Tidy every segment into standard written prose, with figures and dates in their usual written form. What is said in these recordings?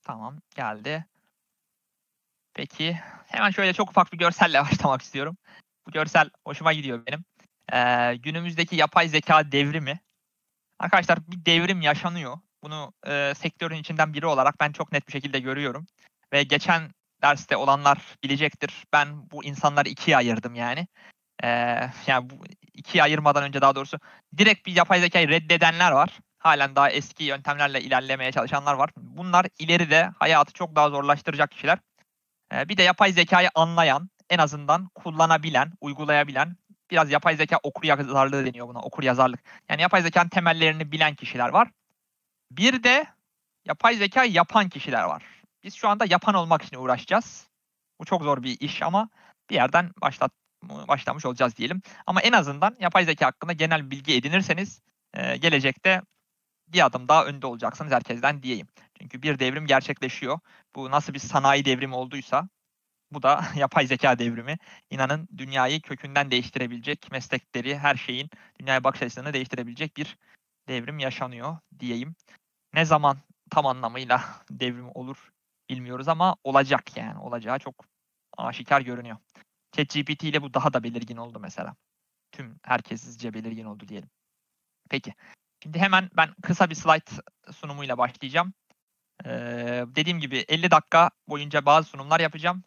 Tamam, geldi. Peki, hemen şöyle çok ufak bir görselle başlamak istiyorum. Bu görsel hoşuma gidiyor benim. Günümüzdeki yapay zeka devrimi. Arkadaşlar bir devrim yaşanıyor. Bunu, sektörün içinden biri olarak ben çok net bir şekilde görüyorum ve geçen derste olanlar bilecektir. Ben bu insanları 2'ye ayırdım yani. Yani bu 2'ye ayırmadan önce daha doğrusu direkt bir yapay zekâyı reddedenler var. Hâlen daha eski yöntemlerle ilerlemeye çalışanlar var. Bunlar ileride hayatı çok daha zorlaştıracak kişiler. Bir de yapay zekâyı anlayan, en azından kullanabilen, uygulayabilen, biraz yapay zekâ okuryazarlığı deniyor buna, okuryazarlık. Yani yapay zekânın temellerini bilen kişiler var. Bir de yapay zekâ yapan kişiler var. Biz şu anda yapan olmak için uğraşacağız. Bu çok zor bir iş ama bir yerden başlamış olacağız diyelim. Ama en azından yapay zekâ hakkında genel bilgi edinirseniz, gelecekte bir adım daha önde olacaksınız herkesten diyeyim. Çünkü bir devrim gerçekleşiyor. Bu nasıl bir sanayi devrimi olduysa bu da yapay zekâ devrimi. İnanın dünyayı kökünden değiştirebilecek, meslekleri, her şeyin, dünyaya bakış açısını değiştirebilecek bir devrim yaşanıyor diyeyim. Ne zaman tam anlamıyla devrim olur bilmiyoruz ama olacak yani. Olacağı çok aşikâr görünüyor. ChatGPT ile bu daha da belirgin oldu mesela. Herkesizce belirgin oldu diyelim. Peki. Şimdi hemen ben kısa bir slide sunumuyla başlayacağım. Dediğim gibi 50 dakika boyunca bazı sunumlar yapacağım.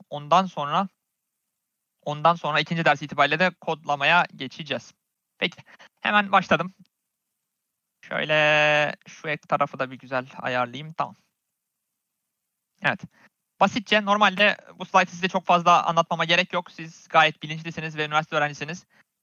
Ondan sonra ikinci ders itibariyle de kodlamaya geçeceğiz. Peki. Hemen başladım. Şöyle şu ek tarafı da bir güzel ayarlayayım. Tamam. Evet. Basitçe normalde bu slaytı size çok fazla anlatmama gerek yok. Siz gayet bilinçlisiniz ve üniversite öğrencisiniz.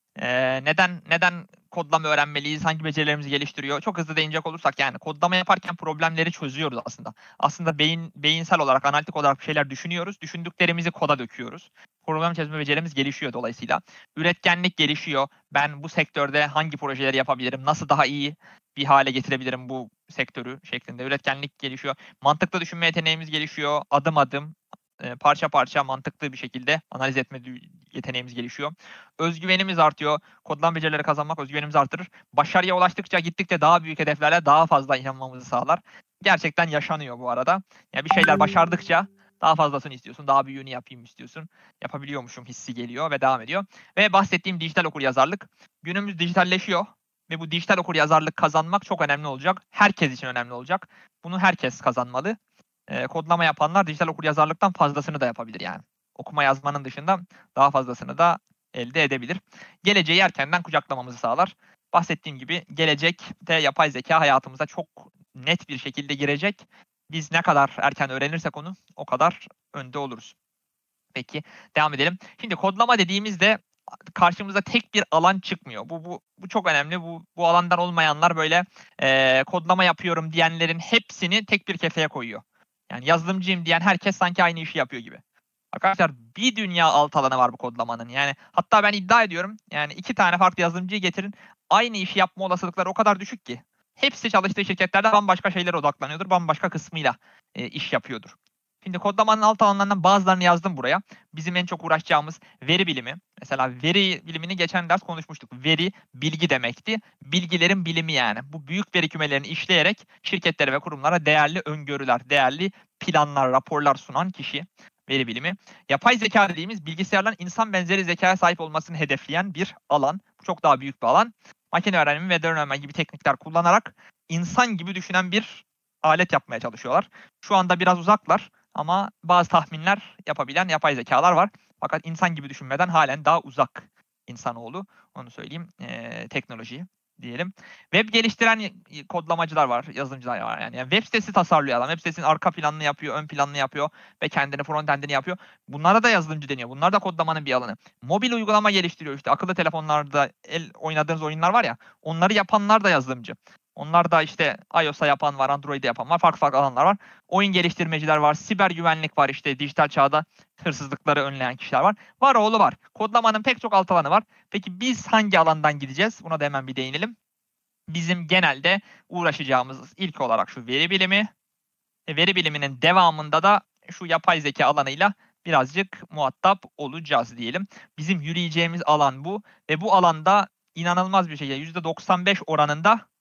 Neden kodlama öğrenmeliyiz? Hangi becerilerimizi geliştiriyor? Çok hızlı değinecek olursak yani kodlama yaparken problemleri çözüyoruz aslında. Aslında beyinsel olarak, analitik olarak bir şeyler düşünüyoruz. Düşündüklerimizi koda döküyoruz. Problem çözme becerimiz gelişiyor dolayısıyla. Üretkenlik gelişiyor. Ben bu sektörde hangi projeleri yapabilirim? Nasıl daha iyi bir hale getirebilirim bu sektörü şeklinde. Üretkenlik gelişiyor. Mantıklı düşünme yeteneğimiz gelişiyor. Adım adım, parça parça mantıklı bir şekilde analiz etme yeteneğimiz gelişiyor. Özgüvenimiz artıyor. Kodlama becerileri kazanmak özgüvenimizi artırır. Başarıya ulaştıkça, gittikçe daha büyük hedeflerle daha fazla inanmamızı sağlar. Gerçekten yaşanıyor bu arada. Yani bir şeyler başardıkça daha fazlasını istiyorsun. Daha büyüğünü yapayım istiyorsun. Yapabiliyormuşum hissi geliyor ve devam ediyor. Ve bahsettiğim dijital okuryazarlık. Günümüz dijitalleşiyor ve bu dijital okuryazarlık kazanmak çok önemli olacak. Herkes için önemli olacak. Bunu herkes kazanmalı. Kodlama yapanlar dijital okuryazarlıktan fazlasını da yapabilir yani. Okuma yazmanın dışında daha fazlasını da elde edebilir. Geleceği erkenden kucaklamamızı sağlar. Bahsettiğim gibi gelecekte yapay zeka hayatımıza çok net bir şekilde girecek. Biz ne kadar erken öğrenirsek onu o kadar önde oluruz. Peki, devam edelim. Şimdi kodlama dediğimizde karşımıza tek bir alan çıkmıyor. Bu çok önemli. Bu alandan olmayanlar böyle kodlama yapıyorum diyenlerin hepsini tek bir kefeye koyuyor. Yani yazılımcıyım diyen herkes sanki aynı işi yapıyor gibi. Arkadaşlar bir dünya alt alanı var bu kodlamanın. Yani hatta ben iddia ediyorum yani 2 tane farklı yazılımcıyı getirin. Aynı işi yapma olasılıkları o kadar düşük ki. Hepsi çalıştığı şirketlerde bambaşka şeylere odaklanıyordur. Bambaşka kısmıyla iş yapıyordur. Şimdi kodlamanın alt alanlarından bazılarını yazdım buraya. Bizim en çok uğraşacağımız veri bilimi. Mesela veri bilimini geçen ders konuşmuştuk. Veri bilgi demekti. Bilgilerin bilimi yani. Bu büyük veri kümelerini işleyerek şirketlere ve kurumlara değerli öngörüler, değerli planlar, raporlar sunan kişi. Veri bilimi. Yapay zeka dediğimiz bilgisayarların insan benzeri zekaya sahip olmasını hedefleyen bir alan. Bu çok daha büyük bir alan. Makine öğrenimi ve derin öğrenme gibi teknikler kullanarak insan gibi düşünen bir alet yapmaya çalışıyorlar. Şu anda biraz uzaklar ama bazı tahminler yapabilen yapay zekalar var. Fakat insan gibi düşünmeden halen daha uzak insanoğlu. Onu söyleyeyim. Teknolojiyi diyelim. Web geliştiren kodlamacılar var, yazılımcılar var yani. Web sitesi tasarlıyor adam. Web sitesinin arka planını yapıyor, ön planını yapıyor ve kendini frontend'ini yapıyor. Bunlara da yazılımcı deniyor. Bunlar da kodlamanın bir alanı. Mobil uygulama geliştiriyor işte. Akıllı telefonlarda oynadığınız oyunlar var ya. Onları yapanlar da yazılımcı. Onlar da işte iOS'a yapan var, Android'e yapan var. Farklı farklı alanlar var. Oyun geliştirmeciler var. Siber güvenlik var işte. Dijital çağda hırsızlıkları önleyen kişiler var. Var oğlu var. Kodlamanın pek çok alt alanı var. Peki biz hangi alandan gideceğiz? Buna da hemen bir değinelim. Bizim genelde uğraşacağımız ilk olarak şu veri bilimi. Veri biliminin devamında da şu yapay zeka alanıyla birazcık muhatap olacağız diyelim. Bizim yürüyeceğimiz alan bu ve bu alanda inanılmaz bir şekilde %95 oranında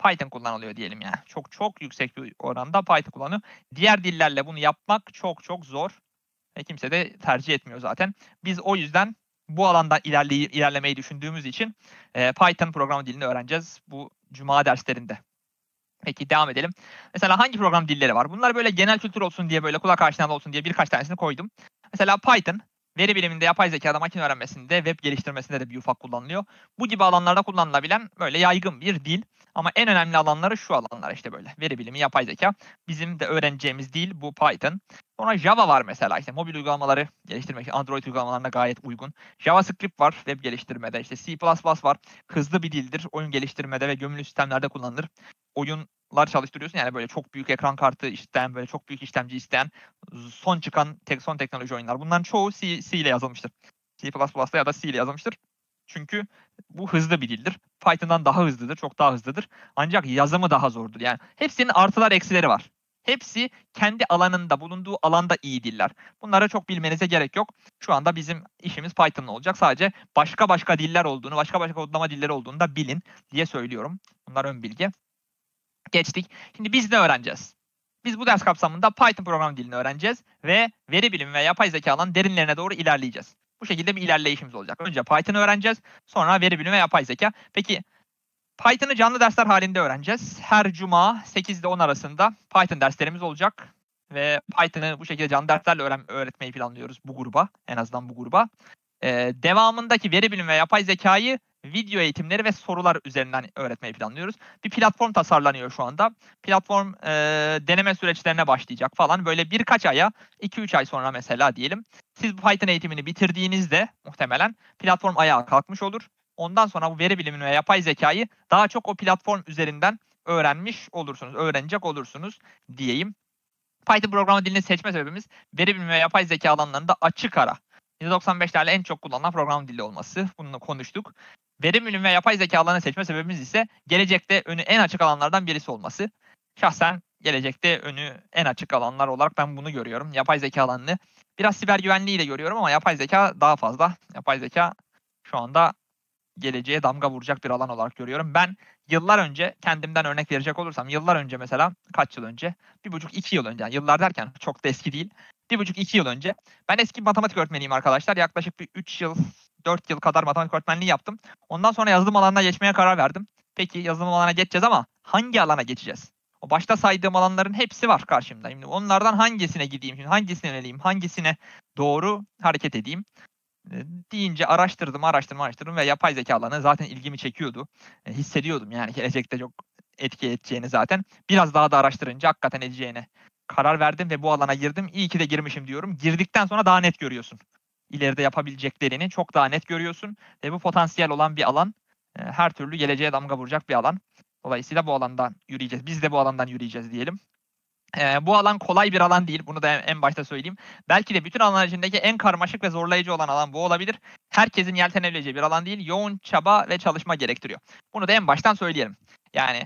Python kullanılıyor diyelim yani. Çok çok yüksek bir oranda Python kullanılıyor. Diğer dillerle bunu yapmak çok çok zor. Kimse de tercih etmiyor zaten. Biz o yüzden bu alanda ilerlemeyi düşündüğümüz için Python programı dilini öğreneceğiz bu cuma derslerinde. Peki devam edelim. Mesela hangi program dilleri var? Bunlar böyle genel kültür olsun diye, böyle kulak aşinalı olsun diye birkaç tanesini koydum. Mesela Python, veri biliminde, yapay zekada, makine öğrenmesinde, web geliştirmesinde de bir ufak kullanılıyor. Bu gibi alanlarda kullanılabilen böyle yaygın bir dil. Ama en önemli alanları şu alanlar işte böyle. Veri bilimi, yapay zeka. Bizim de öğreneceğimiz dil bu Python. Sonra Java var mesela, işte mobil uygulamaları geliştirmek için Android uygulamalarına gayet uygun. JavaScript var web geliştirmede. İşte C++ var. Hızlı bir dildir. Oyun geliştirmede ve gömülü sistemlerde kullanılır. Oyunlar çalıştırıyorsun yani, böyle çok büyük ekran kartı isteyen, böyle çok büyük işlemci isteyen son çıkan son teknoloji oyunlar. Bunların çoğu C ile yazılmıştır. C++'da ya da C ile yazılmıştır. Çünkü bu hızlı bir dildir. Python'dan daha hızlıdır, çok daha hızlıdır. Ancak yazımı daha zordur. Yani hepsinin artılar eksileri var. Hepsi kendi alanında, bulunduğu alanda iyi diller. Bunları çok bilmenize gerek yok. Şu anda bizim işimiz Python'la olacak. Sadece başka diller olduğunu, başka kodlama dilleri olduğunu da bilin diye söylüyorum. Bunlar ön bilgi. Geçtik. Şimdi biz ne öğreneceğiz? Biz bu ders kapsamında Python program dilini öğreneceğiz ve veri bilimi ve yapay zeka alanının derinlerine doğru ilerleyeceğiz. Bu şekilde bir ilerleyişimiz olacak. Önce Python'ı öğreneceğiz, sonra veri bilimi ve yapay zeka. Peki Python'ı canlı dersler halinde öğreneceğiz. Her cuma 8 ile 10 arasında Python derslerimiz olacak. Ve Python'ı bu şekilde canlı derslerle öğretmeyi planlıyoruz bu gruba. En azından bu gruba. Devamındaki veri bilimi ve yapay zekayı video eğitimleri ve sorular üzerinden öğretmeyi planlıyoruz. Bir platform tasarlanıyor şu anda. Platform deneme süreçlerine başlayacak falan. Böyle birkaç aya, 2-3 ay sonra mesela diyelim. Siz bu Python eğitimini bitirdiğinizde muhtemelen platform ayağa kalkmış olur. Ondan sonra bu veri bilimini ve yapay zekayı daha çok o platform üzerinden öğrenecek olursunuz diyeyim. Python programı dilini seçme sebebimiz veri bilimi ve yapay zeka alanlarında açık ara %95'lerle en çok kullanılan program dili olması. Bunu konuştuk. Veri bilimi ve yapay zeka alanını seçme sebebimiz ise gelecekte önü en açık alanlardan birisi olması. Şahsen gelecekte önü en açık alanlar olarak ben bunu görüyorum. Yapay zeka alanını biraz siber güvenliği de görüyorum ama yapay zeka daha fazla. Yapay zeka şu anda geleceğe damga vuracak bir alan olarak görüyorum. Ben yıllar önce, kendimden örnek verecek olursam, yıllar önce mesela, kaç yıl önce? 1,5-2 yıl önce, yani yıllar derken çok da eski değil. 1,5-2 yıl önce. Ben eski matematik öğretmeniyim arkadaşlar. Yaklaşık bir 3 yıl, 4 yıl kadar matematik öğretmenliği yaptım. Ondan sonra yazılım alanına geçmeye karar verdim. Peki yazılım alanına geçeceğiz ama hangi alana geçeceğiz? O başta saydığım alanların hepsi var karşımda. Şimdi onlardan hangisine gideyim? Şimdi hangisine yöneleyim? Hangisine doğru hareket edeyim deyince araştırdım ve yapay zeka alanı zaten ilgimi çekiyordu. Hissediyordum yani gelecekte çok etki edeceğini zaten. Biraz daha da araştırınca hakikaten edeceğine karar verdim ve bu alana girdim. İyi ki de girmişim diyorum. Girdikten sonra daha net görüyorsun. İleride yapabileceklerini çok daha net görüyorsun ve bu potansiyel olan bir alan, her türlü geleceğe damga vuracak bir alan. Dolayısıyla bu alandan yürüyeceğiz. Biz de bu alandan yürüyeceğiz diyelim. Bu alan kolay bir alan değil. Bunu da en başta söyleyeyim. Belki de bütün alanlar içindeki en karmaşık ve zorlayıcı olan alan bu olabilir. Herkesin yeltenebileceği bir alan değil. Yoğun çaba ve çalışma gerektiriyor. Bunu da en baştan söyleyelim. Yani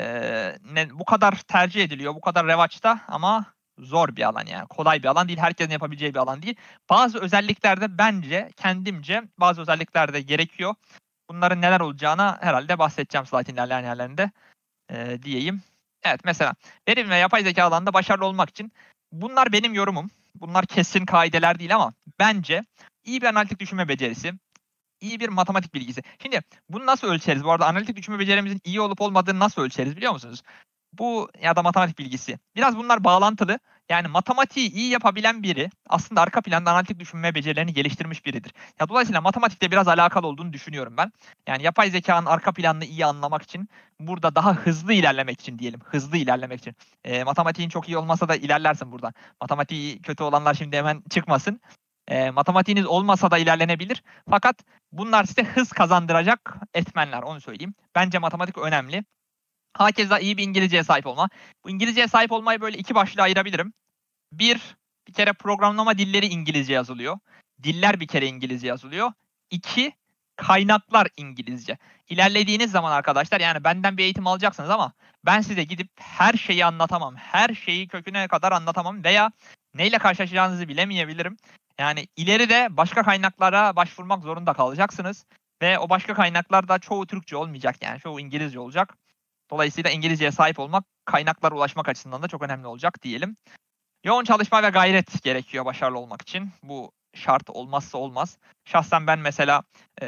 bu kadar tercih ediliyor, bu kadar revaçta ama zor bir alan yani. Kolay bir alan değil. Herkesin yapabileceği bir alan değil. Bazı özelliklerde bence kendimce bazı özelliklerde gerekiyor. Bunların neler olacağına herhalde bahsedeceğim slaytın ilerleyen yerlerinde diyeyim. Evet, mesela verim ve yapay zeka alanında başarılı olmak için bunlar benim yorumum. Bunlar kesin kaideler değil ama bence iyi bir analitik düşünme becerisi, iyi bir matematik bilgisi. Şimdi bunu nasıl ölçeriz? Bu arada analitik düşünme becerimizin iyi olup olmadığını nasıl ölçeriz biliyor musunuz? Bu ya da matematik bilgisi. Biraz bunlar bağlantılı. Yani matematiği iyi yapabilen biri aslında arka planda analitik düşünme becerilerini geliştirmiş biridir. Ya dolayısıyla matematikle biraz alakalı olduğunu düşünüyorum ben. Yani yapay zekanın arka planını iyi anlamak için, burada daha hızlı ilerlemek için diyelim. Hızlı ilerlemek için. Matematiğin çok iyi olmasa da ilerlersin buradan. Matematiği kötü olanlar şimdi hemen çıkmasın. Matematiğiniz olmasa da ilerlenebilir. Fakat bunlar size hız kazandıracak etmenler, onu söyleyeyim. Bence matematik önemli. Hakeza iyi bir İngilizceye sahip olma. Bu İngilizceye sahip olmayı böyle iki başlığa ayırabilirim. Bir kere programlama dilleri İngilizce yazılıyor. Diller bir kere İngilizce yazılıyor. İki, kaynaklar İngilizce. İlerlediğiniz zaman arkadaşlar, yani benden bir eğitim alacaksınız ama ben size gidip her şeyi anlatamam. Her şeyi köküne kadar anlatamam veya neyle karşılaşacağınızı bilemeyebilirim. Yani ileride başka kaynaklara başvurmak zorunda kalacaksınız. Ve o başka kaynaklar da çoğu Türkçe olmayacak, yani çoğu İngilizce olacak. Dolayısıyla İngilizceye sahip olmak kaynaklara ulaşmak açısından da çok önemli olacak diyelim. Yoğun çalışma ve gayret gerekiyor başarılı olmak için. Bu şart, olmazsa olmaz. Şahsen ben mesela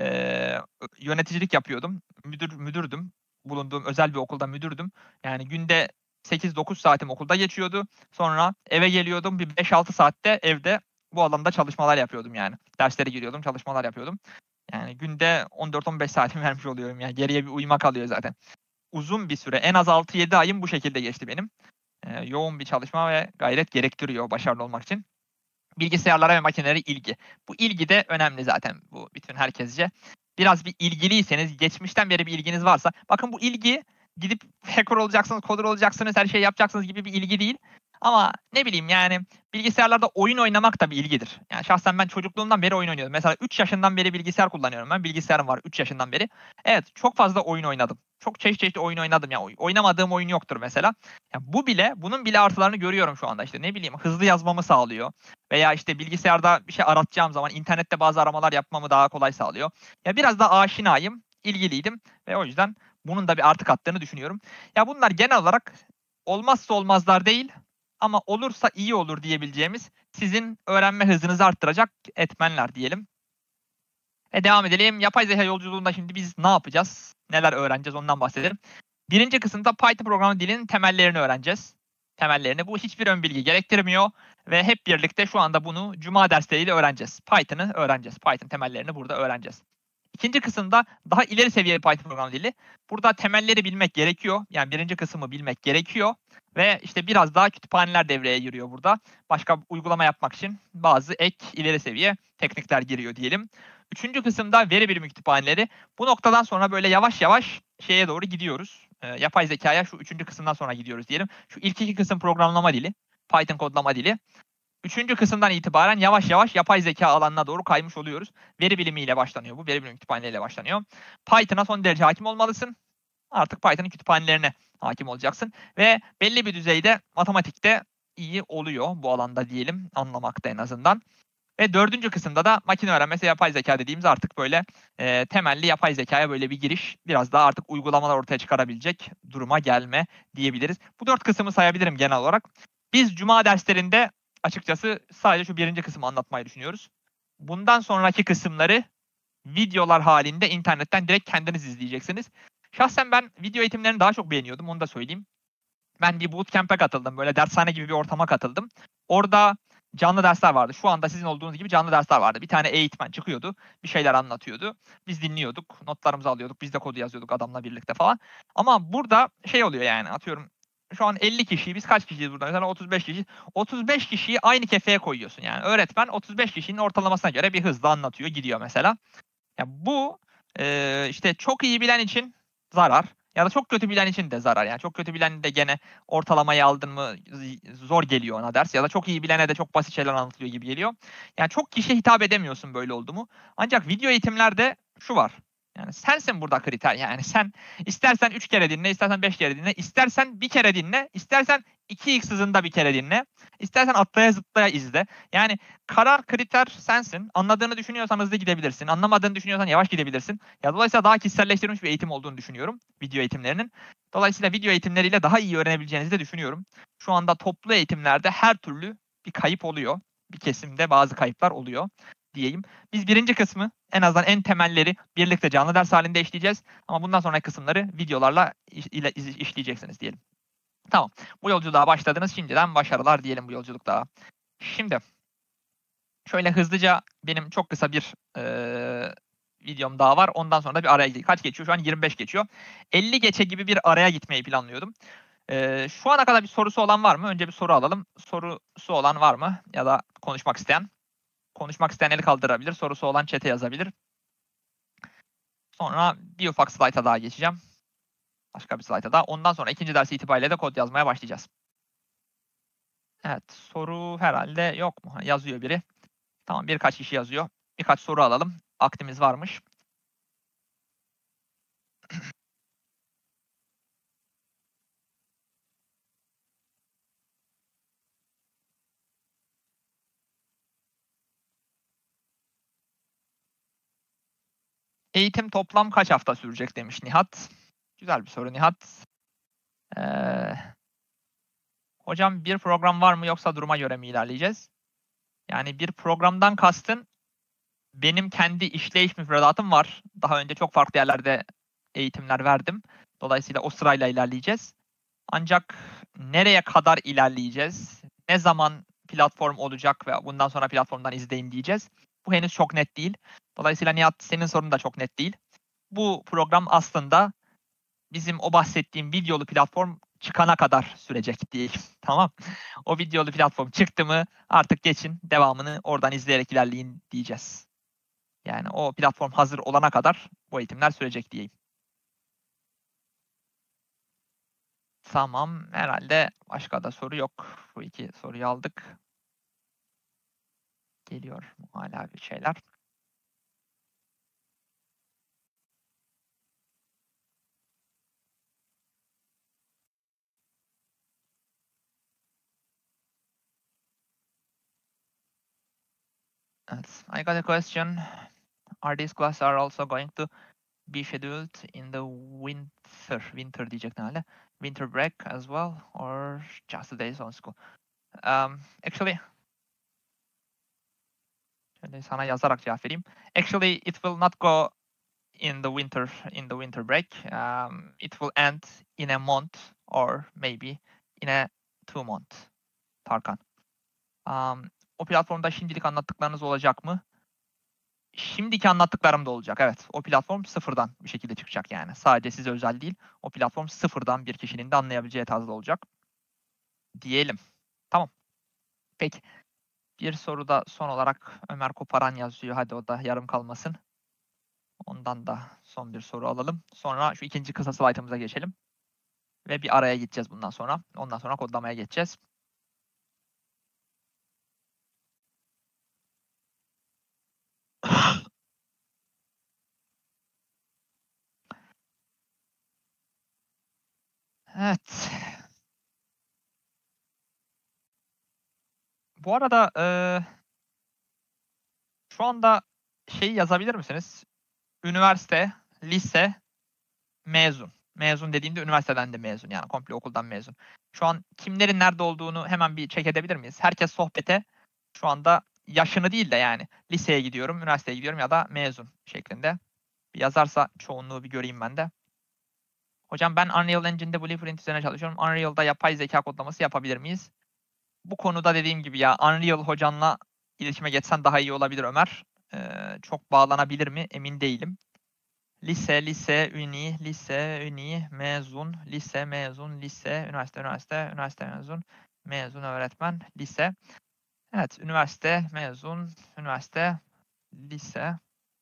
yöneticilik yapıyordum. Müdürdüm. Bulunduğum özel bir okulda müdürdüm. Yani günde 8-9 saatim okulda geçiyordu. Sonra eve geliyordum. Bir 5-6 saatte evde bu alanda çalışmalar yapıyordum yani. Derslere giriyordum, çalışmalar yapıyordum. Yani günde 14-15 saatimi vermiş oluyorum. Yani geriye bir uyuma kalıyor zaten. Uzun bir süre, en az 6-7 ayım bu şekilde geçti benim. Yoğun bir çalışma ve gayret gerektiriyor başarılı olmak için. Bilgisayarlara ve makinelere ilgi. Bu ilgi de önemli zaten bu bütün herkesce. Biraz bir ilgiliyseniz, geçmişten beri bir ilginiz varsa, bakın bu ilgi gidip hacker olacaksınız, coder olacaksınız, her şeyi yapacaksınız gibi bir ilgi değil. Ama ne bileyim yani bilgisayarlarda oyun oynamak da bir ilgidir. Yani şahsen ben çocukluğumdan beri oyun oynuyordum. Mesela 3 yaşından beri bilgisayar kullanıyorum ben. Bilgisayarım var 3 yaşından beri. Evet, çok fazla oyun oynadım. Çok çeşitli oyun oynadım. Yani oynamadığım oyun yoktur mesela. Yani bunun bile artılarını görüyorum şu anda. İşte ne bileyim hızlı yazmamı sağlıyor. Veya işte bilgisayarda bir şey aratacağım zaman internette bazı aramalar yapmamı daha kolay sağlıyor. Ya biraz da aşinayım, ilgiliydim ve o yüzden bunun da bir artı kattığını düşünüyorum. Ya bunlar genel olarak olmazsa olmazlar değil ama olursa iyi olur diyebileceğimiz sizin öğrenme hızınızı arttıracak etmenler diyelim. Devam edelim. Yapay zeka yolculuğunda şimdi biz ne yapacağız? Neler öğreneceğiz ondan bahsedelim. Birinci kısımda Python programı dilinin temellerini öğreneceğiz. Temellerini. Bu hiçbir ön bilgi gerektirmiyor ve hep birlikte şu anda bunu Cuma dersleriyle öğreneceğiz. Python'ı öğreneceğiz. Python temellerini burada öğreneceğiz. İkinci kısımda daha ileri seviye Python programı dili. Burada temelleri bilmek gerekiyor. Yani birinci kısmı bilmek gerekiyor. Ve işte biraz daha kütüphaneler devreye giriyor burada. Başka uygulama yapmak için bazı ek ileri seviye teknikler giriyor diyelim. Üçüncü kısımda veri bilimi kütüphaneleri. Bu noktadan sonra böyle yavaş yavaş şeye doğru gidiyoruz. Yapay zekaya şu üçüncü kısımdan sonra gidiyoruz diyelim. Şu ilk iki kısım programlama dili, Python kodlama dili. Üçüncü kısımdan itibaren yavaş yavaş yapay zeka alanına doğru kaymış oluyoruz. Veri bilimiyle başlanıyor bu. Veri bilimi kütüphaneleriyle başlanıyor. Python'a son derece hakim olmalısın. Artık Python'ın kütüphanelerine hakim olacaksın. Ve belli bir düzeyde matematikte iyi oluyor bu alanda diyelim. Anlamakta en azından. Ve dördüncü kısımda da makine öğrenmesi yapay zeka dediğimiz artık böyle temelli yapay zekaya böyle bir giriş. Biraz daha artık uygulamalar ortaya çıkarabilecek duruma gelme diyebiliriz. Bu dört kısmı sayabilirim genel olarak. Biz Cuma derslerinde açıkçası sadece şu birinci kısmı anlatmayı düşünüyoruz. Bundan sonraki kısımları videolar halinde internetten direkt kendiniz izleyeceksiniz. Şahsen ben video eğitimlerini daha çok beğeniyordum, onu da söyleyeyim. Ben bir bootcamp'e katıldım. Böyle dershane gibi bir ortama katıldım. Orada canlı dersler vardı. Şu anda sizin olduğunuz gibi canlı dersler vardı. Bir tane eğitmen çıkıyordu. Bir şeyler anlatıyordu. Biz dinliyorduk. Notlarımızı alıyorduk. Biz de kodu yazıyorduk adamla birlikte falan. Ama burada şey oluyor yani atıyorum. Şu an 50 kişiyi, biz kaç kişiyiz burada? Mesela 35 kişi. 35 kişiyi aynı kefeye koyuyorsun yani. Öğretmen 35 kişinin ortalamasına göre bir hızla anlatıyor, gidiyor mesela. Ya bu işte çok iyi bilen için zarar ya da çok kötü bilen için de zarar. Yani çok kötü bilen de gene ortalamayı aldın mı zor geliyor ona ders ya da çok iyi bilene de çok basit şeyler anlatılıyor gibi geliyor. Yani çok kişiye hitap edemiyorsun böyle oldu mu. Ancak video eğitimlerde şu var. Yani sensin burada kriter. Yani sen istersen 3 kere dinle, istersen 5 kere dinle, istersen bir kere dinle, istersen 2x hızında bir kere dinle, istersen atlaya zıplaya izle. Yani karar kriter sensin. Anladığını düşünüyorsan hızlı gidebilirsin. Anlamadığını düşünüyorsan yavaş gidebilirsin. Ya dolayısıyla daha kişiselleştirilmiş bir eğitim olduğunu düşünüyorum video eğitimlerinin. Dolayısıyla video eğitimleriyle daha iyi öğrenebileceğinizi de düşünüyorum. Şu anda toplu eğitimlerde her türlü bir kayıp oluyor. Bir kesimde bazı kayıplar oluyor diyeyim. Biz birinci kısmı en azından en temelleri birlikte canlı ders halinde işleyeceğiz. Ama bundan sonraki kısımları videolarla işleyeceksiniz diyelim. Tamam. Bu yolculuğa başladınız. Şimdiden başarılar diyelim bu yolculukta. Şimdi şöyle hızlıca benim çok kısa bir videom daha var. Ondan sonra da bir araya kaç geçiyor? Şu an 25 geçiyor. 50 geçe gibi bir araya gitmeyi planlıyordum. Şu ana kadar bir sorusu olan var mı? Önce bir soru alalım. Sorusu olan var mı? Ya da konuşmak isteyen? Konuşmak isteyen eli kaldırabilir. Sorusu olan chat'e yazabilir. Sonra bir ufak slayta daha geçeceğim. Başka bir slayta daha. Ondan sonra ikinci ders itibariyle de kod yazmaya başlayacağız. Evet. Soru herhalde yok mu? Yazıyor biri. Tamam, birkaç kişi yazıyor. Birkaç soru alalım. Aktimiz varmış. Eğitim toplam kaç hafta sürecek demiş Nihat. Güzel bir soru Nihat. Hocam bir program var mı yoksa duruma göre mi ilerleyeceğiz? Yani bir programdan kastın benim kendi işleyiş müfredatım var. Daha önce çok farklı yerlerde eğitimler verdim. Dolayısıyla o sırayla ilerleyeceğiz. Ancak nereye kadar ilerleyeceğiz? Ne zaman platform olacak ve bundan sonra platformdan izleyin diyeceğiz? Bu henüz çok net değil. Dolayısıyla Nihat senin sorun da çok net değil. Bu program aslında bizim o bahsettiğim videolu platform çıkana kadar sürecek diyeyim. Tamam. O videolu platform çıktı mı artık geçin devamını oradan izleyerek ilerleyin diyeceğiz. Yani o platform hazır olana kadar bu eğitimler sürecek diyeyim. Tamam. Herhalde başka da soru yok. Bu iki soruyu aldık. Geliyor hala bir şeyler. Evet. I got a question. Are these classes also going to be scheduled in the winter diyecektim hala. Winter break as well or just the days on school? Actually şöyle sana yazarak cevap vereyim. Actually it will not go in the winter break. It will end in a month or maybe in a 2 month. Tarkan. O platformda şimdilik anlattıklarınız olacak mı? Şimdiki anlattıklarım da olacak. Evet. O platform sıfırdan bir şekilde çıkacak yani. Sadece size özel değil. O platform sıfırdan bir kişinin de anlayabileceği tarzda olacak. Diyelim. Tamam. Peki. Bir soru da son olarak Ömer Koparan yazıyor. Hadi o da yarım kalmasın. Ondan da son bir soru alalım. Sonra şu ikinci kısa slaytımıza geçelim. Ve bir araya gideceğiz bundan sonra. Ondan sonra kodlamaya geçeceğiz. Evet. Bu arada şu anda şeyi yazabilir misiniz? Üniversite, lise, mezun. Mezun dediğimde üniversiteden de mezun yani komple okuldan mezun. Şu an kimlerin nerede olduğunu hemen bir check edebilir miyiz? Herkes sohbete şu anda yaşını değil de yani liseye gidiyorum, üniversiteye gidiyorum ya da mezun şeklinde bir yazarsa çoğunluğu bir göreyim ben de. Hocam ben Unreal Engine'de Blueprint üzerine çalışıyorum. Unreal'da yapay zeka kodlaması yapabilir miyiz? Bu konuda dediğim gibi ya Unreal hocanla iletişime geçsen daha iyi olabilir Ömer. Çok bağlanabilir mi emin değilim. Lise, uni, mezun, lise, mezun, lise, üniversite mezun, mezun öğretmen, lise. Evet, üniversite, mezun, üniversite, lise,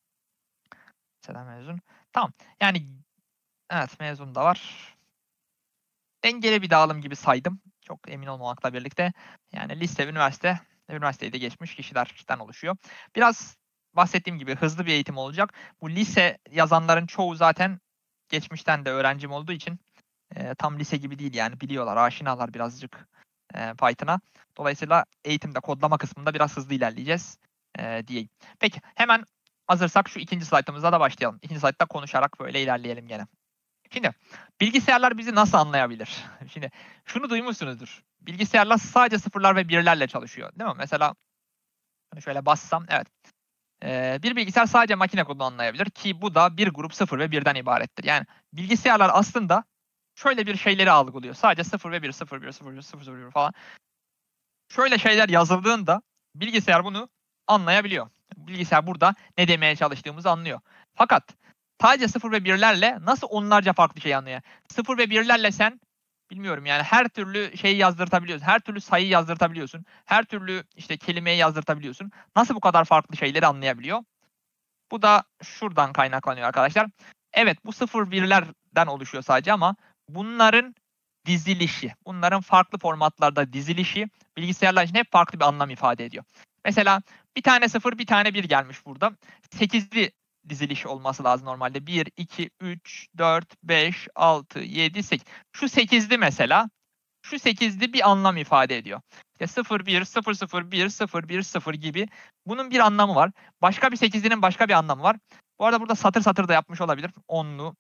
liseden mezun. Tamam, yani evet mezun da var. Dengeli bir dağılım gibi saydım. Çok emin olmamakla birlikte. Yani lise, üniversiteyi de geçmiş kişilerden oluşuyor. Biraz bahsettiğim gibi hızlı bir eğitim olacak. Bu lise yazanların çoğu zaten geçmişten de öğrencim olduğu için tam lise gibi değil yani biliyorlar, aşinalar birazcık Python'a. Dolayısıyla eğitimde kodlama kısmında biraz hızlı ilerleyeceğiz diyeyim. Peki hemen hazırsak şu ikinci slaytımıza da başlayalım. İkinci slaytta konuşarak böyle ilerleyelim gene. Şimdi bilgisayarlar bizi nasıl anlayabilir? Şimdi şunu duymuşsunuzdur. Bilgisayarlar sadece sıfırlar ve birlerle çalışıyor. Değil mi? Mesela şöyle bassam evet. Bir bilgisayar sadece makine kodunu anlayabilir ki bu da bir grup 0 ve 1'den ibarettir. Yani bilgisayarlar aslında şöyle bir şeyleri algılıyor. Sadece 0 ve 1, 0, 1, 0, 1, 0, 0, 1 falan. Şöyle şeyler yazıldığında bilgisayar bunu anlayabiliyor. Bilgisayar burada ne demeye çalıştığımızı anlıyor. Fakat sadece 0 ve 1'lerle nasıl onlarca farklı şey anlıyor? 0 ve 1'lerle sen bilmiyorum yani her türlü şeyi yazdırtabiliyorsun. Her türlü sayıyı yazdırtabiliyorsun. Her türlü işte kelimeyi yazdırtabiliyorsun. Nasıl bu kadar farklı şeyleri anlayabiliyor? Bu da şuradan kaynaklanıyor arkadaşlar. Evet bu 0-1'lerden oluşuyor sadece ama bunların dizilişi, bunların farklı formatlarda dizilişi bilgisayarlar için hep farklı bir anlam ifade ediyor. Mesela bir tane 0, bir tane 1 gelmiş burada. 8'li diziliş olması lazım normalde. 1, 2, 3, 4, 5, 6, 7, 8. Şu 8'li mesela. Şu 8'li bir anlam ifade ediyor. İşte 0, 1, 0, 0, 1, 0, 1, 0 gibi. Bunun bir anlamı var. Başka bir 8'linin başka bir anlamı var. Bu arada burada satır satır da yapmış olabilir. 10'lu,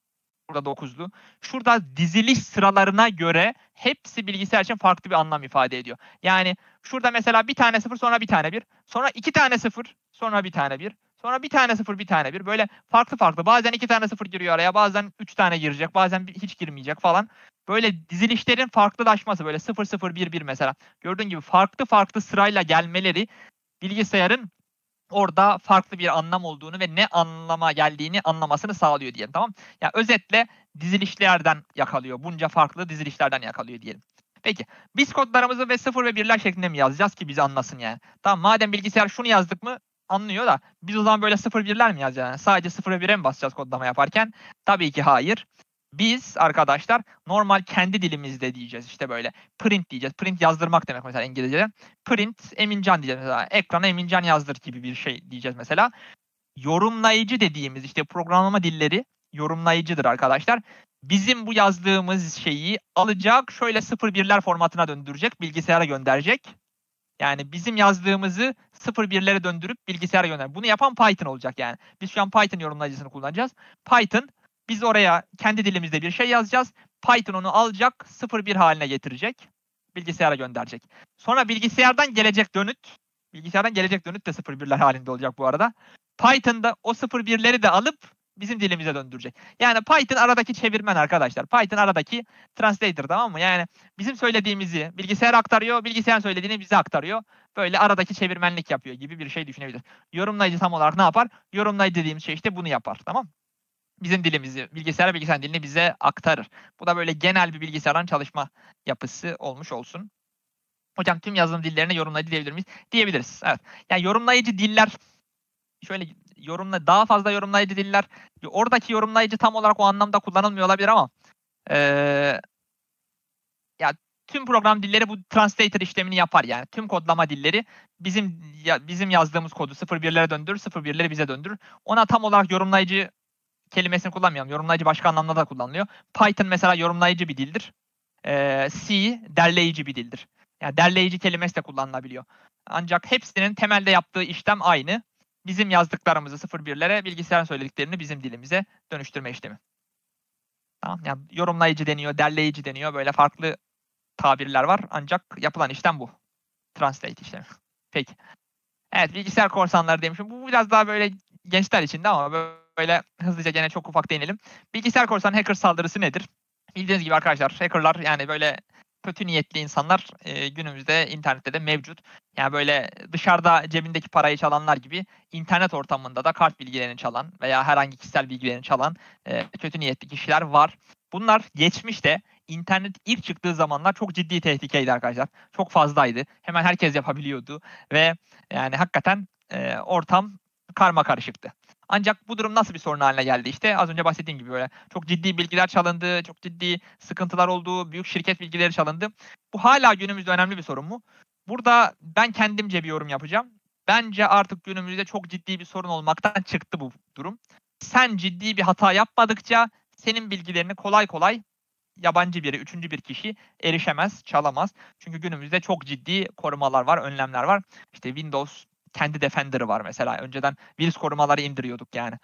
Burada 9'lu. Şurada diziliş sıralarına göre hepsi bilgisayar için farklı bir anlam ifade ediyor. Yani şurada mesela bir tane 0 sonra bir tane 1. Sonra 2 tane 0 sonra bir tane 1. Sonra bir tane 0 bir tane 1. Böyle farklı farklı. Bazen 2 tane 0 giriyor araya. Bazen 3 tane girecek. Bazen hiç girmeyecek falan. Böyle dizilişlerin farklılaşması. Böyle 0 0 1 1 mesela. Gördüğün gibi farklı farklı sırayla gelmeleri bilgisayarın orada farklı bir anlam olduğunu ve ne anlama geldiğini anlamasını sağlıyor diyelim, tamam? Yani özetle dizilişlerden yakalıyor. Bunca farklı dizilişlerden yakalıyor diyelim. Peki biz kodlarımızı ve 0 ve 1'ler şeklinde mi yazacağız ki bizi anlasın yani? Tamam, madem bilgisayar şunu yazdık mı anlıyor da biz o zaman böyle 0 1'ler mi yazacağız? Yani sadece 0 ve 1'e mi basacağız kodlama yaparken? Tabii ki hayır. Biz arkadaşlar normal kendi dilimizde diyeceğiz, işte böyle print diyeceğiz. Print yazdırmak demek mesela İngilizce'de. Print Emincan diyeceğiz mesela. Ekrana Emincan yazdır gibi bir şey diyeceğiz mesela. Yorumlayıcı dediğimiz işte programlama dilleri yorumlayıcıdır arkadaşlar. Bizim bu yazdığımız şeyi alacak, şöyle 0-1'ler formatına döndürecek, bilgisayara gönderecek. Yani bizim yazdığımızı 0-1'lere döndürüp bilgisayara gönderecek. Bunu yapan Python olacak yani. Biz şu an Python yorumlayıcısını kullanacağız. Python, biz oraya kendi dilimizde bir şey yazacağız. Python onu alacak, 0-1 haline getirecek, bilgisayara gönderecek. Sonra bilgisayardan gelecek dönüt de 0-1'ler halinde olacak bu arada. Python'da o 0-1'leri de alıp bizim dilimize döndürecek. Yani Python aradaki çevirmen arkadaşlar. Python aradaki translator, tamam mı? Yani bizim söylediğimizi bilgisayara aktarıyor, bilgisayarın söylediğini bize aktarıyor. Böyle aradaki çevirmenlik yapıyor gibi bir şey düşünebiliriz. Yorumlayıcı tam olarak ne yapar? Yorumlayıcı dediğimiz şey işte bunu yapar, tamam? Bizim dilimizi, bilgisayarın dilini bize aktarır. Bu da böyle genel bir bilgisayarın çalışma yapısı olmuş olsun. Hocam tüm yazılım dillerine yorumlayıcı diyebilir miyiz? Diyebiliriz. Evet. Yani yorumlayıcı diller, şöyle daha fazla yorumlayıcı diller, oradaki yorumlayıcı tam olarak o anlamda kullanılmıyor olabilir ama ya tüm program dilleri bu translator işlemini yapar yani. Tüm kodlama dilleri bizim yazdığımız kodu 0-1'lere döndürür, 0-1'leri bize döndürür. Ona tam olarak yorumlayıcı kelimesini kullanmayalım. Yorumlayıcı başka anlamda da kullanılıyor. Python mesela yorumlayıcı bir dildir. C derleyici bir dildir. Yani derleyici kelimesi de kullanılabiliyor. Ancak hepsinin temelde yaptığı işlem aynı. Bizim yazdıklarımızı 0-1'lere, bilgisayarın söylediklerini bizim dilimize dönüştürme işlemi. Tamam. Yani yorumlayıcı deniyor, derleyici deniyor. Böyle farklı tabirler var. Ancak yapılan işlem bu. Translate işlemi. Peki. Evet, bilgisayar korsanları demişim. Bu biraz daha böyle gençler içinde ama böyle hızlıca gene çok ufak değinelim. Bilgisayar korsan hacker saldırısı nedir? Bildiğiniz gibi arkadaşlar, hackerlar yani böyle kötü niyetli insanlar günümüzde internette de mevcut. Yani böyle dışarıda cebindeki parayı çalanlar gibi internet ortamında da kart bilgilerini çalan veya herhangi kişisel bilgilerini çalan kötü niyetli kişiler var. Bunlar geçmişte internet ilk çıktığı zamanlar çok ciddi tehlikeydi arkadaşlar. Çok fazlaydı. Hemen herkes yapabiliyordu ve yani hakikaten ortam karma karışıktı. Ancak bu durum nasıl bir sorun haline geldi? İşte az önce bahsettiğim gibi böyle çok ciddi bilgiler çalındı, çok ciddi sıkıntılar oldu, büyük şirket bilgileri çalındı. Bu hala günümüzde önemli bir sorun mu? Burada ben kendimce bir yorum yapacağım. Bence artık günümüzde çok ciddi bir sorun olmaktan çıktı bu durum. Sen ciddi bir hata yapmadıkça senin bilgilerini kolay kolay yabancı biri, üçüncü bir kişi erişemez, çalamaz. Çünkü günümüzde çok ciddi korumalar var, önlemler var. İşte Windows kendi Defender'ı var mesela. Önceden virüs korumaları indiriyorduk yani.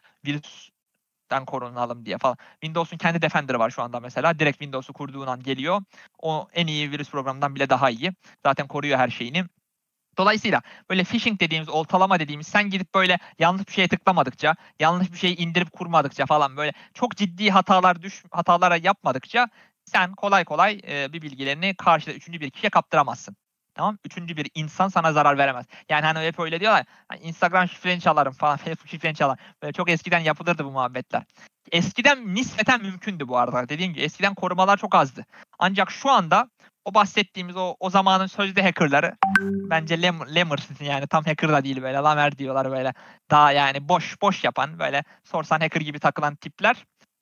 Virüsten korunalım diye falan. Windows'un kendi Defender'ı var şu anda mesela. Direkt Windows'u kurduğun an geliyor. O en iyi virüs programından bile daha iyi. Zaten koruyor her şeyini. Dolayısıyla böyle phishing dediğimiz, oltalama dediğimiz, sen gidip böyle yanlış bir şeye tıklamadıkça, yanlış bir şeyi indirip kurmadıkça falan, böyle çok ciddi hatalara yapmadıkça sen kolay kolay bir bilgilerini karşıda üçüncü bir kişiye kaptıramazsın. Tamam? Üçüncü bir insan sana zarar veremez. Yani hani hep öyle diyorlar. Hani Instagram şifreni çalarım falan, Facebook şifreni çalarım. Böyle çok eskiden yapılırdı bu muhabbetler. Eskiden nispeten mümkündü bu arada. Dediğim gibi eskiden korumalar çok azdı. Ancak şu anda o bahsettiğimiz o zamanın sözde hackerları, bence lemur yani tam hacker da değil, böyle lamer diyorlar, böyle daha yani boş yapan, böyle sorsan hacker gibi takılan tipler.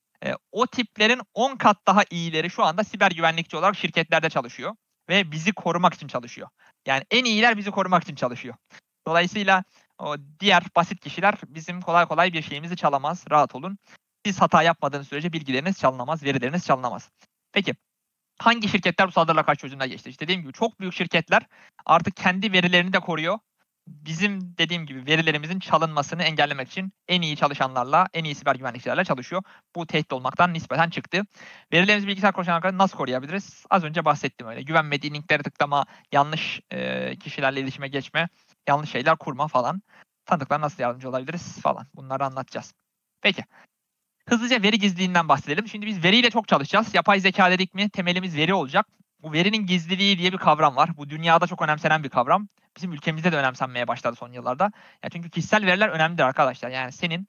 O tiplerin 10 kat daha iyileri şu anda siber güvenlikçi olarak şirketlerde çalışıyor ve bizi korumak için çalışıyor. Yani en iyiler bizi korumak için çalışıyor. Dolayısıyla o diğer basit kişiler bizim kolay kolay bir şeyimizi çalamaz. Rahat olun. Siz hata yapmadığınız sürece bilgileriniz çalınamaz, verileriniz çalınamaz. Peki hangi şirketler bu saldırılara karşı çözümler geçti? İşte dediğim gibi çok büyük şirketler artık kendi verilerini de koruyor. bizim dediğim gibi verilerimizin çalınmasını engellemek için en iyi çalışanlarla, en iyi siber güvenlikçilerle çalışıyor. Bu tehdit olmaktan nispeten çıktı. Verilerimizi bilgisayar korsanlarından nasıl koruyabiliriz? Az önce bahsettim öyle. Güvenmediğin linklere tıklama, yanlış kişilerle iletişime geçme, yanlış şeyler kurma falan. Tanıdıklara nasıl yardımcı olabiliriz falan. Bunları anlatacağız. Peki. Hızlıca veri gizliliğinden bahsedelim. Şimdi biz veriyle çok çalışacağız. Yapay zeka dedik mi temelimiz veri olacak. Bu verinin gizliliği diye bir kavram var. Bu dünyada çok önemsenen bir kavram. Bizim ülkemizde de önemsenmeye başladı son yıllarda. Ya çünkü kişisel veriler önemlidir arkadaşlar. Yani senin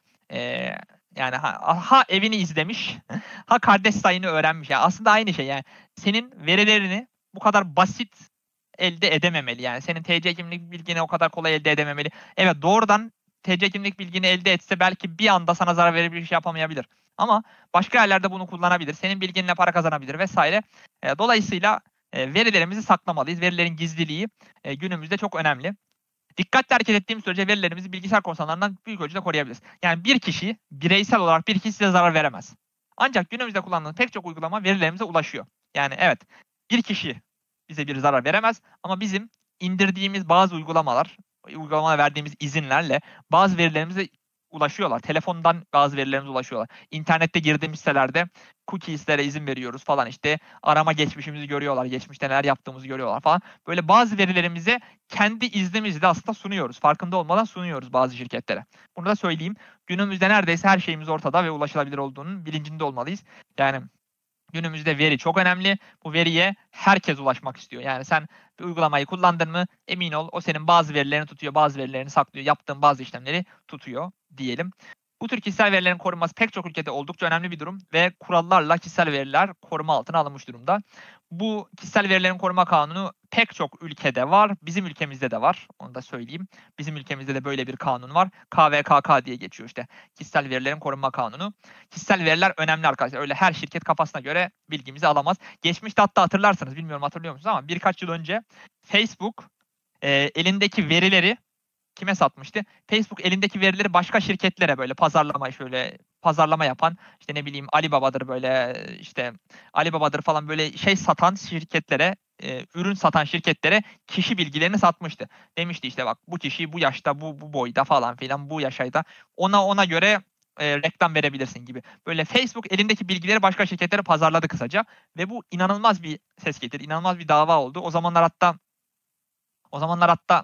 yani ha evini izlemiş, ha kardeş sayını öğrenmiş. Yani aslında aynı şey. Yani senin verilerini bu kadar basit elde edememeli. Yani senin TC kimlik bilgini o kadar kolay elde edememeli. Evet, doğrudan TC kimlik bilgini elde etse belki bir anda sana zarar verebilir, bir şey yapamayabilir. Ama başka yerlerde bunu kullanabilir. Senin bilginle para kazanabilir vesaire. Dolayısıyla verilerimizi saklamalıyız. Verilerin gizliliği günümüzde çok önemli. Dikkatli hareket ettiğimiz sürece verilerimizi bilgisayar korsanlarından büyük ölçüde koruyabiliriz. Yani bir kişi, bireysel olarak bir kişi size zarar veremez. Ancak günümüzde kullandığımız pek çok uygulama verilerimize ulaşıyor. Yani evet, bir kişi bize bir zarar veremez ama bizim indirdiğimiz bazı uygulamaya verdiğimiz izinlerle bazı verilerimize ulaşıyorlar. Telefondan bazı verilerimize ulaşıyorlar. İnternette girdiğimiz sitelerde cookies'lere izin veriyoruz falan, işte arama geçmişimizi görüyorlar, geçmişte neler yaptığımızı görüyorlar falan. Böyle bazı verilerimize kendi iznimizle aslında sunuyoruz. Farkında olmadan sunuyoruz bazı şirketlere. Bunu da söyleyeyim. Günümüzde neredeyse her şeyimiz ortada ve ulaşılabilir olduğunun bilincinde olmalıyız. Yani günümüzde veri çok önemli. Bu veriye herkes ulaşmak istiyor. Yani sen bir uygulamayı kullandın mı emin ol o senin bazı verilerini tutuyor, bazı verilerini saklıyor. Yaptığın bazı işlemleri tutuyor diyelim. Bu tür kişisel verilerin korunması pek çok ülkede oldukça önemli bir durum ve kurallarla kişisel veriler koruma altına alınmış durumda. Bu kişisel verilerin koruma kanunu pek çok ülkede var. Bizim ülkemizde de var. Onu da söyleyeyim. Bizim ülkemizde de böyle bir kanun var. KVKK diye geçiyor işte. Kişisel verilerin korunma kanunu. Kişisel veriler önemli arkadaşlar. Öyle her şirket kafasına göre bilgimizi alamaz. Geçmişte hatta hatırlarsınız, bilmiyorum hatırlıyor musunuz ama birkaç yıl önce Facebook elindeki verileri kime satmıştı? Facebook elindeki verileri başka şirketlere böyle pazarlama yapan, işte ne bileyim Alibaba'dır, böyle işte Alibaba'dır falan, böyle şey satan şirketlere, ürün satan şirketlere kişi bilgilerini satmıştı. Demişti işte bak bu kişi bu yaşta, bu boyda falan filan, bu yaşayda, ona göre reklam verebilirsin gibi. Böyle Facebook elindeki bilgileri başka şirketlere pazarladı kısaca ve bu inanılmaz bir ses getirdi. İnanılmaz bir dava oldu. O zamanlar hatta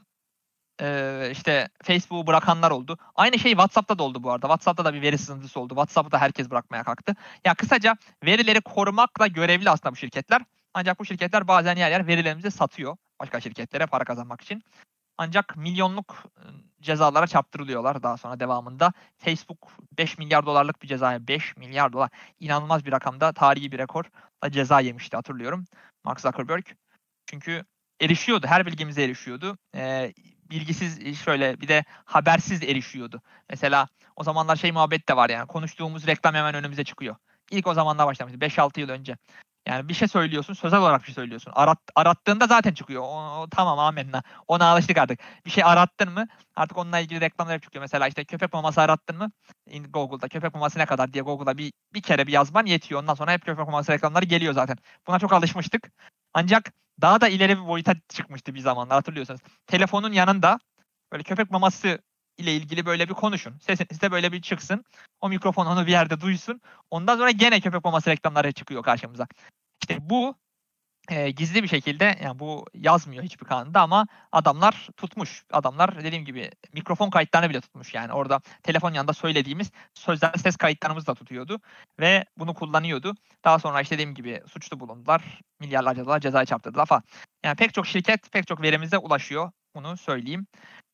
işte Facebook'u bırakanlar oldu. Aynı şey WhatsApp'ta da oldu bu arada. WhatsApp'ta da bir veri sızıntısı oldu. WhatsApp'ı da herkes bırakmaya kalktı. Ya kısaca verileri korumakla görevli aslında bu şirketler. Ancak bu şirketler bazen yer verilerimizi satıyor başka şirketlere para kazanmak için. Ancak milyonluk cezalara çarptırılıyorlar daha sonra devamında. Facebook 5 milyar dolarlık bir cezaya, 5 milyar dolar, inanılmaz bir rakamda, tarihi bir rekor da ceza yemişti hatırlıyorum Mark Zuckerberg. Çünkü erişiyordu, her bilgimize erişiyordu. Bilgisiz, şöyle bir de habersiz erişiyordu. Mesela o zamanlar şey muhabbet de var, yani konuştuğumuz reklam hemen önümüze çıkıyor. İlk o zamanlar başlamıştı, 5-6 yıl önce. Yani bir şey söylüyorsun, sözel olarak bir şey söylüyorsun. Arattığında zaten çıkıyor. Tamam, amenna. Ona alıştık artık. Bir şey arattın mı artık onunla ilgili reklamlar hep çıkıyor. Mesela işte köpek maması arattın mı Google'da köpek maması ne kadar diye Google'da bir kere bir yazman yetiyor. Ondan sonra hep köpek maması reklamları geliyor zaten. Buna çok alışmıştık. Ancak daha da ileri bir boyuta çıkmıştı bir zamanlar, hatırlıyorsanız. Telefonun yanında böyle köpek maması ile ilgili böyle bir konuşun. Sesiniz de böyle bir çıksın. O mikrofon onu bir yerde duysun. Ondan sonra gene köpek maması reklamları çıkıyor karşımıza. İşte bu gizli bir şekilde, yani bu yazmıyor hiçbir kanunda ama adamlar tutmuş. Adamlar dediğim gibi mikrofon kayıtlarını bile tutmuş. Yani orada telefon yanında söylediğimiz sözler, ses kayıtlarımızı da tutuyordu ve bunu kullanıyordu. Daha sonra işte dediğim gibi suçlu bulundular. Milyarlarca dolar cezaya çarptırdılar falan. Yani pek çok şirket pek çok verimize ulaşıyor. Bunu söyleyeyim.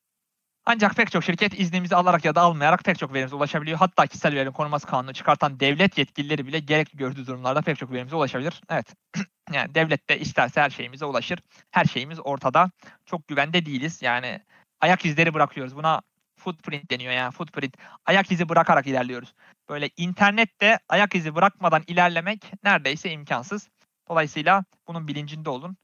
Ancak pek çok şirket iznimizi alarak ya da almayarak pek çok verimize ulaşabiliyor. Hatta kişisel verilerin korunması kanunu çıkartan devlet yetkilileri bile gerekli gördüğü durumlarda pek çok verimize ulaşabilir. Evet. Yani devlet de isterse her şeyimize ulaşır. Her şeyimiz ortada. Çok güvende değiliz. Yani ayak izleri bırakıyoruz. Buna footprint deniyor yani, footprint. Ayak izi bırakarak ilerliyoruz. Böyle internette ayak izi bırakmadan ilerlemek neredeyse imkansız. Dolayısıyla bunun bilincinde olun.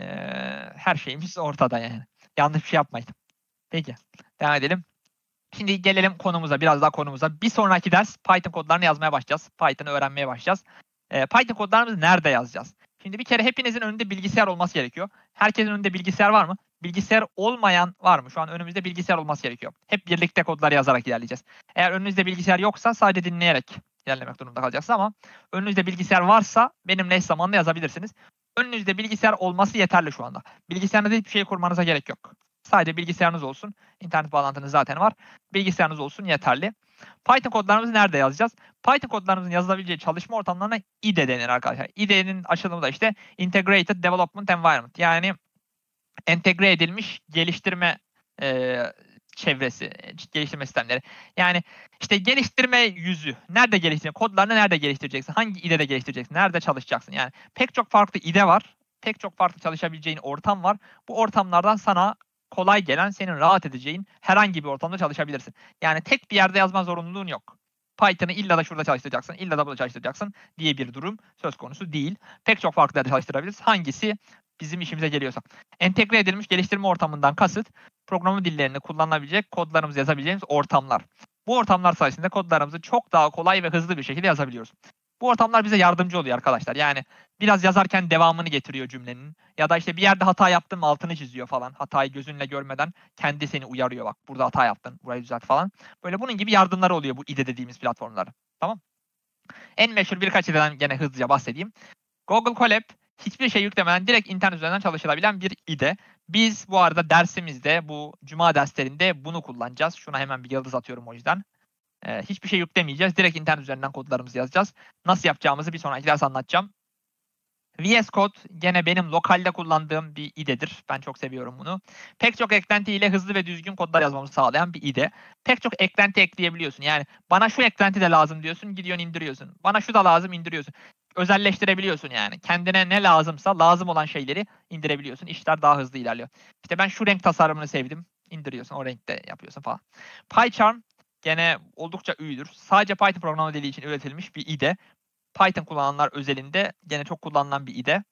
Her şeyimiz ortada yani. Yanlış bir şey yapmayın. Peki. Devam edelim. Şimdi gelelim konumuza, biraz daha konumuza. Bir sonraki ders Python kodlarını yazmaya başlayacağız. Python'ı öğrenmeye başlayacağız. Python kodlarımızı nerede yazacağız? Şimdi bir kere hepinizin önünde bilgisayar olması gerekiyor. Herkesin önünde bilgisayar var mı? bilgisayar olmayan var mı? Şu an önümüzde bilgisayar olması gerekiyor. Hep birlikte kodları yazarak ilerleyeceğiz. Eğer önünüzde bilgisayar yoksa sadece dinleyerek ilerlemek durumunda kalacaksınız ama önünüzde bilgisayar varsa benimle eş zamanlı yazabilirsiniz. Önünüzde bilgisayar olması yeterli şu anda. Bilgisayarınızda hiçbir şey kurmanıza gerek yok. Sadece bilgisayarınız olsun. İnternet bağlantınız zaten var. Bilgisayarınız olsun yeterli. Python kodlarımızı nerede yazacağız? Python kodlarımızın yazılabileceği çalışma ortamlarına IDE denir arkadaşlar. IDE'nin açılımı da işte Integrated Development Environment. Yani entegre edilmiş geliştirme e, çevresi, geliştirme sistemleri. Yani işte geliştirme yüzü. Nerede geliştireceksin? Kodlarını nerede geliştireceksin? Hangi IDE'de geliştireceksin? Nerede çalışacaksın? Yani pek çok farklı IDE var. Pek çok farklı çalışabileceğin ortam var. Bu ortamlardan sana kolay gelen, senin rahat edeceğin herhangi bir ortamda çalışabilirsin. Yani tek bir yerde yazma zorunluluğun yok. Python'ı illa da şurada çalıştıracaksın, illa da burada çalıştıracaksın diye bir durum söz konusu değil. Pek çok farklı yerde çalıştırabiliriz. Hangisi bizim işimize geliyorsa. Entegre edilmiş geliştirme ortamından kasıt programı dillerini kullanabilecek, kodlarımızı yazabileceğimiz ortamlar. Bu ortamlar sayesinde kodlarımızı çok daha kolay ve hızlı bir şekilde yazabiliyoruz. Bu ortamlar bize yardımcı oluyor arkadaşlar. Yani biraz yazarken devamını getiriyor cümlenin. Ya da işte bir yerde hata yaptın altını çiziyor falan. Hatayı gözünle görmeden kendi seni uyarıyor, bak burada hata yaptın, burayı düzelt falan. Böyle bunun gibi yardımları oluyor bu IDE dediğimiz platformların. Tamam. En meşhur birkaç IDE'den gene hızlıca bahsedeyim. Google Colab hiçbir şey yüklemeden direkt internet üzerinden çalışılabilen bir IDE. Biz bu arada dersimizde, bu cuma derslerinde bunu kullanacağız. Şuna hemen bir yıldız atıyorum o yüzden. Hiçbir şey yüklemeyeceğiz. Direkt internet üzerinden kodlarımızı yazacağız. Nasıl yapacağımızı bir sonraki ders anlatacağım. VS Code gene benim lokalde kullandığım bir IDE'dir. Ben çok seviyorum bunu. Pek çok eklenti ile hızlı ve düzgün kodlar yazmamızı sağlayan bir IDE. Pek çok eklenti ekleyebiliyorsun. Yani bana şu eklenti de lazım diyorsun, gidiyorsun indiriyorsun. Bana şu da lazım, indiriyorsun. Özelleştirebiliyorsun yani. Kendine ne lazımsa lazım olan şeyleri indirebiliyorsun. İşler daha hızlı ilerliyor. İşte ben şu renk tasarımını sevdim. İndiriyorsun, o renkte yapıyorsun falan. PyCharm gene oldukça ünlüdür. Sadece Python programlama dili için üretilmiş bir IDE. Python kullananlar özelinde gene çok kullanılan bir IDE.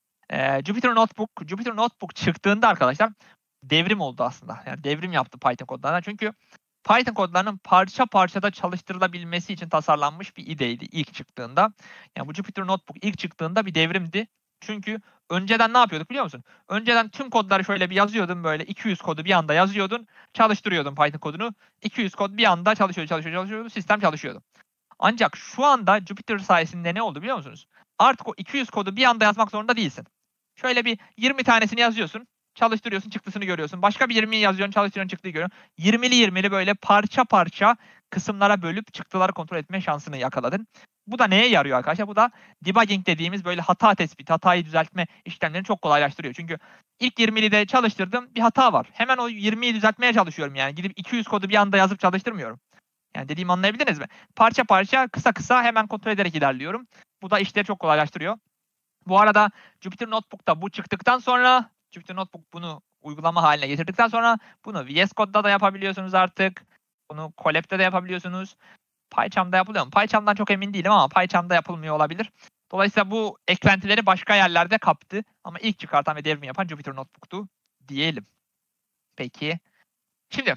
Jupyter Notebook çıktığında arkadaşlar devrim oldu aslında. Yani devrim yaptı Python kodlarına. Çünkü Python kodlarının parça parçada çalıştırılabilmesi için tasarlanmış bir IDE'ydi ilk çıktığında. Yani bu Jupyter Notebook ilk çıktığında bir devrimdi. Çünkü önceden ne yapıyorduk biliyor musun? Önceden tüm kodları şöyle bir yazıyordun, böyle 200 kodu bir anda yazıyordun, çalıştırıyordun Python kodunu. 200 kod bir anda çalışıyordu, sistem çalışıyordu. Ancak şu anda Jupyter sayesinde ne oldu biliyor musunuz? Artık o 200 kodu bir anda yazmak zorunda değilsin. Şöyle bir 20 tanesini yazıyorsun, çalıştırıyorsun, çıktısını görüyorsun. Başka bir 20'yi yazıyorsun, çalıştırıyorsun, çıktıyı görüyorsun. 20'li 20'li böyle parça parça kısımlara bölüp çıktıları kontrol etme şansını yakaladın. Bu da neye yarıyor arkadaşlar? Bu da debugging dediğimiz böyle hata tespiti, hatayı düzeltme işlemlerini çok kolaylaştırıyor. Çünkü ilk 20'li de çalıştırdım, bir hata var. Hemen o 20'yi düzeltmeye çalışıyorum yani. Gidip 200 kodu bir anda yazıp çalıştırmıyorum. Yani dediğimi anlayabildiniz mi? Parça parça, kısa kısa hemen kontrol ederek ilerliyorum. Bu da işleri çok kolaylaştırıyor. Bu arada Jupyter Notebook'ta bu çıktıktan sonra, Jupyter Notebook bunu uygulama haline getirdikten sonra bunu VS Code'da da yapabiliyorsunuz artık. Bunu Colab'de de yapabiliyorsunuz. PyCharm'da yapılıyor mu? PyCharm'dan çok emin değilim ama PyCharm'da yapılmıyor olabilir. Dolayısıyla bu eklentileri başka yerlerde kaptı. Ama ilk çıkartan ve devrimi yapan Jupyter Notebook'tu diyelim. Peki. Şimdi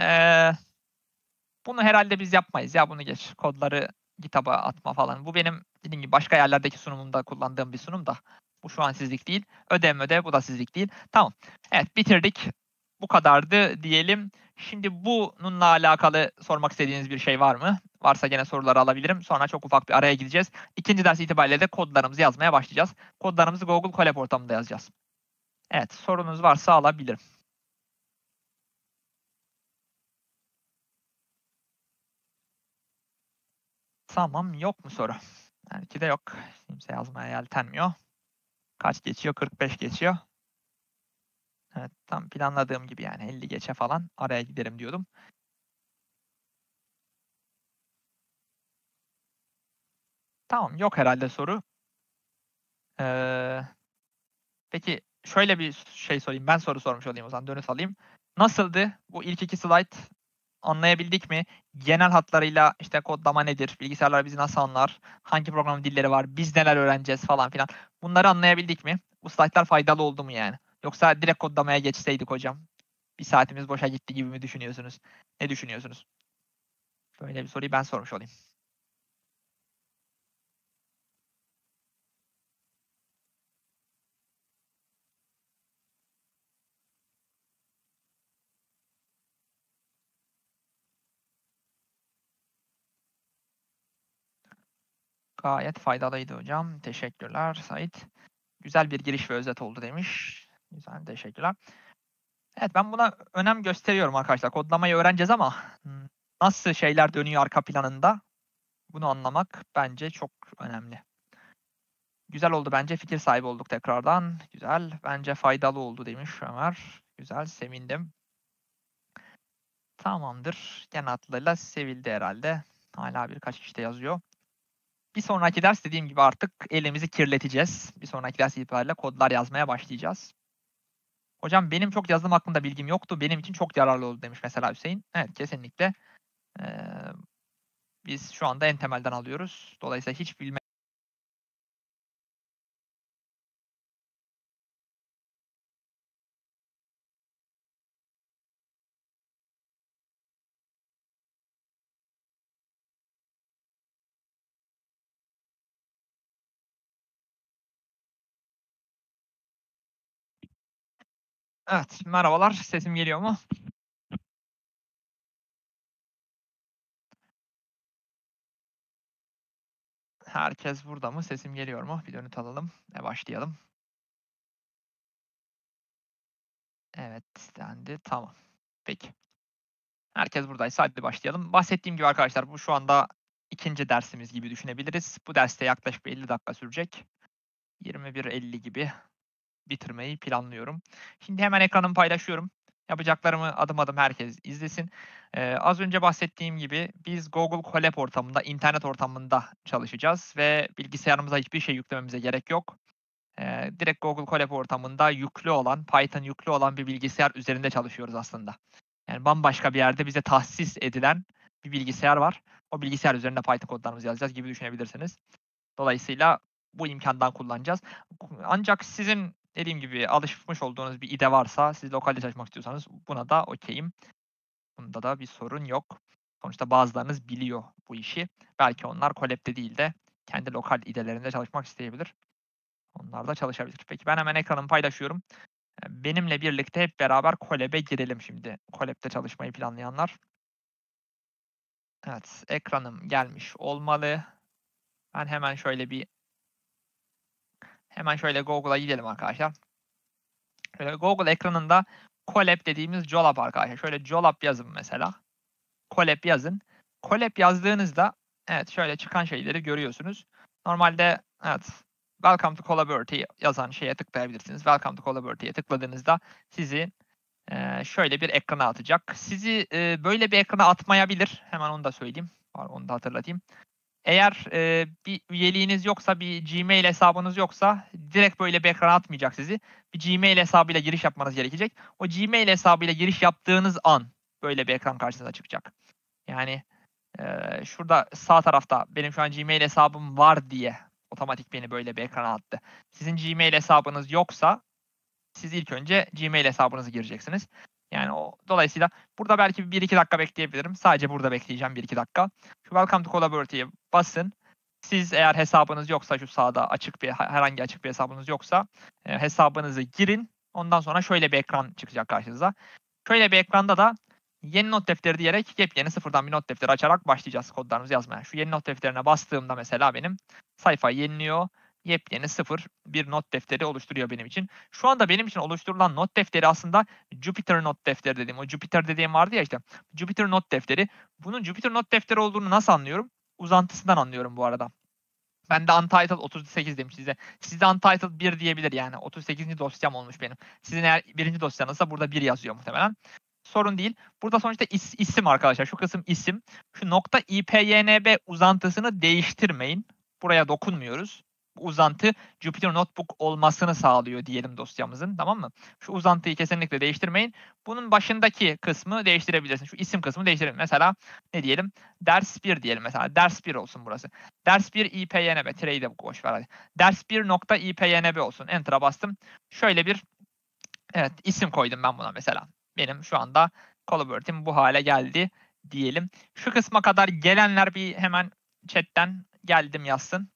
bunu herhalde biz yapmayız ya, bunu geç. Kodları GitHub'a atma falan. Bu benim dediğim gibi başka yerlerdeki sunumumda kullandığım bir sunum da. Bu şu an sizlik değil. Ödev bu da sizlik değil. Tamam. Evet, bitirdik. Bu kadardı diyelim. Şimdi bununla alakalı sormak istediğiniz bir şey var mı? Varsa gene soruları alabilirim. Sonra çok ufak bir araya gideceğiz. İkinci ders itibariyle de kodlarımızı yazmaya başlayacağız. Kodlarımızı Google Colab ortamında yazacağız. Evet, sorunuz varsa alabilirim. Tamam, yok mu soru? Belki de yok. Kimse yazmaya yeltenmiyor. Kaç geçiyor? 45 geçiyor. Evet, tam planladığım gibi yani 50 geçe falan araya giderim diyordum. Tamam, yok herhalde soru. Ee, peki şöyle bir şey sorayım. Ben soru sormuş olayım o zaman. Dönüş alayım. Nasıldı? Bu ilk iki slide anlayabildik mi? Genel hatlarıyla işte kodlama nedir? Bilgisayarlar bizi nasıl anlar? Hangi program dilleri var? Biz neler öğreneceğiz falan filan. Bunları anlayabildik mi? Bu slaytlar faydalı oldu mu yani? Yoksa direkt kodlamaya geçseydik hocam, bir saatimiz boşa gitti gibi mi düşünüyorsunuz? Ne düşünüyorsunuz? Böyle bir soruyu ben sormuş olayım. Gayet faydalıydı hocam. Teşekkürler Sait. Güzel bir giriş ve özet oldu demiş. Güzel, teşekkürler. Evet, ben buna önem gösteriyorum arkadaşlar. Kodlamayı öğreneceğiz ama nasıl şeyler dönüyor arka planında bunu anlamak bence çok önemli. Güzel oldu bence. Fikir sahibi olduk tekrardan. Güzel. Bence faydalı oldu demiş Ömer. Güzel, sevindim. Tamamdır. Genel hatlarıyla sevildi herhalde. Hala birkaç kişi de yazıyor. Bir sonraki ders dediğim gibi artık elimizi kirleteceğiz. Bir sonraki ders itibariyle kodlar yazmaya başlayacağız. Hocam benim çok yazılım hakkında bilgim yoktu. Benim için çok yararlı oldu demiş mesela Hüseyin. Evet, kesinlikle. Biz şu anda en temelden alıyoruz. Dolayısıyla hiç bilme. Evet, merhabalar. Sesim geliyor mu? Herkes burada mı? Sesim geliyor mu? Bir dönüt alalım ve başlayalım. Evet, dendi. Tamam. Peki. Herkes buradaysa hadi başlayalım. Bahsettiğim gibi arkadaşlar bu şu anda ikinci dersimiz gibi düşünebiliriz. Bu derste yaklaşık 50 dakika sürecek. 21.50 gibi bitirmeyi planlıyorum. Şimdi hemen ekranımı paylaşıyorum. Yapacaklarımı adım adım herkes izlesin. Az önce bahsettiğim gibi biz Google Colab ortamında, internet ortamında çalışacağız ve bilgisayarımıza hiçbir şey yüklememize gerek yok. Direkt Google Colab ortamında yüklü olan, Python yüklü olan bir bilgisayar üzerinde çalışıyoruz aslında. Yani bambaşka bir yerde bize tahsis edilen bir bilgisayar var. O bilgisayar üzerinde Python kodlarımızı yazacağız gibi düşünebilirsiniz. Dolayısıyla bu imkandan kullanacağız. Ancak sizin dediğim gibi alışmış olduğunuz bir IDE varsa, siz lokalde çalışmak istiyorsanız buna da okeyim. Bunda da bir sorun yok. Sonuçta bazılarınız biliyor bu işi. Belki onlar Colab'de değil de kendi lokal IDE'lerinde çalışmak isteyebilir. Onlar da çalışabilir. Peki ben hemen ekranımı paylaşıyorum. Benimle birlikte hep beraber Colab'e girelim şimdi. Colab'de çalışmayı planlayanlar. Evet, ekranım gelmiş olmalı. Ben hemen şöyle Google'a gidelim arkadaşlar. Şöyle Google ekranında Colab dediğimiz Jolab arkadaşlar. Şöyle Jolab yazın mesela. Colab yazın. Colab yazdığınızda evet şöyle çıkan şeyleri görüyorsunuz. Normalde evet Welcome to Collabority yazan şeye tıklayabilirsiniz. Welcome to Collaboraty'ye tıkladığınızda sizi şöyle bir ekrana atacak. Sizi böyle bir ekrana atmayabilir. Hemen onu da söyleyeyim. Onu da hatırlatayım. Eğer bir üyeliğiniz yoksa, bir Gmail hesabınız yoksa direkt böyle bir ekrana atmayacak sizi. Bir Gmail hesabıyla giriş yapmanız gerekecek. O Gmail hesabıyla giriş yaptığınız an böyle bir ekran karşınıza çıkacak. Yani şurada sağ tarafta benim şu an Gmail hesabım var diye otomatik beni böyle bir ekrana attı. Sizin Gmail hesabınız yoksa siz ilk önce Gmail hesabınızı gireceksiniz. Yani dolayısıyla burada belki 1-2 dakika bekleyebilirim. Sadece burada bekleyeceğim 1-2 dakika. Şu Welcome to Collaboraty'ye basın. Siz eğer hesabınız yoksa şu sağda herhangi açık bir hesabınız yoksa hesabınızı girin. Ondan sonra şöyle bir ekran çıkacak karşınıza. Şöyle bir ekranda da yeni not defteri diyerek yepyeni sıfırdan bir not defteri açarak başlayacağız kodlarımızı yazmaya. Şu yeni not defterine bastığımda mesela benim sayfa yeniliyor. Yepyeni sıfır bir not defteri oluşturuyor benim için. Şu anda benim için oluşturulan not defteri aslında Jupyter not defteri dediğim. O Jupyter dediğim vardı ya işte. Jupyter not defteri. Bunun Jupyter not defteri olduğunu nasıl anlıyorum? Uzantısından anlıyorum bu arada. Ben de Untitled 38 demiş size. Sizde Untitled 1 diyebilir yani. 38. dosyam olmuş benim. Sizin eğer birinci dosyanızsa burada 1 yazıyor muhtemelen. Sorun değil. Burada sonuçta isim arkadaşlar. Şu kısım isim. Şu nokta .ipynb uzantısını değiştirmeyin. Buraya dokunmuyoruz. Bu uzantı Jupyter Notebook olmasını sağlıyor diyelim dosyamızın. Tamam mı? Şu uzantıyı kesinlikle değiştirmeyin. Bunun başındaki kısmı değiştirebilirsiniz. Şu isim kısmı değiştirelim. Mesela ne diyelim? Ders 1 diyelim mesela. Ders 1 olsun burası. Ders 1 ipynb. Tireyi de boş ver hadi. Ders 1 nokta ipynb olsun. Enter'a bastım. Şöyle bir evet isim koydum ben buna mesela. Benim şu anda Collaborate'im bu hale geldi diyelim. Şu kısma kadar gelenler bir hemen chatten geldim yazsın.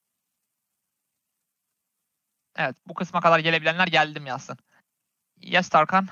Evet, bu kısma kadar gelebilenler geldim yazsın. Yes Tarkan.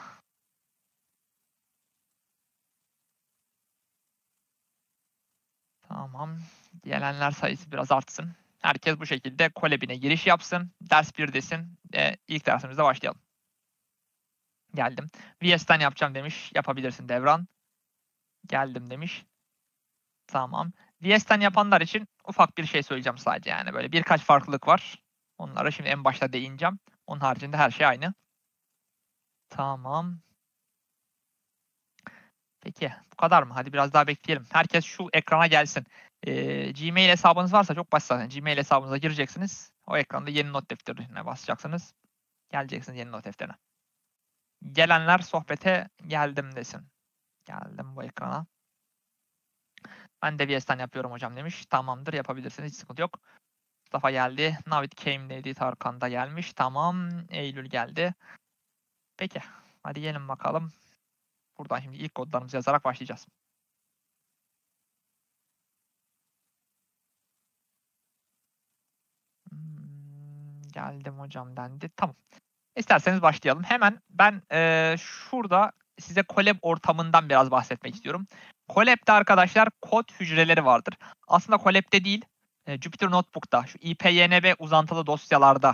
Tamam. Gelenler sayısı biraz artsın. Herkes bu şekilde Collab'ine giriş yapsın. Ders 1 desin. İlk dersimizde başlayalım. Geldim. VS'ten yapacağım demiş. Yapabilirsin Devran. Geldim demiş. Tamam. VS'ten yapanlar için ufak bir şey söyleyeceğim sadece yani. Böyle birkaç farklılık var. Onlara şimdi en başta değineceğim. Onun haricinde her şey aynı. Tamam. Peki bu kadar mı? Hadi biraz daha bekleyelim. Herkes şu ekrana gelsin. Gmail hesabınız varsa çok basit zaten. Gmail hesabınıza gireceksiniz. O ekranda yeni not defterine basacaksınız. Geleceksiniz yeni not defterine. Gelenler sohbete geldim desin. Geldim bu ekrana. Ben de VS'ten yapıyorum hocam demiş. Tamamdır, yapabilirsiniz. Hiç sıkıntı yok. Mustafa geldi. Navid came dedi. Tarkan da gelmiş. Tamam. Eylül geldi. Peki. Hadi gelin bakalım. Buradan şimdi ilk kodlarımızı yazarak başlayacağız. Geldim hocam dendi. Tamam. İsterseniz başlayalım. Hemen ben şurada size Colab ortamından biraz bahsetmek istiyorum. Colab'de arkadaşlar kod hücreleri vardır. Aslında Colab'de değil, Jupyter Notebook'ta, şu IPYNB uzantılı dosyalarda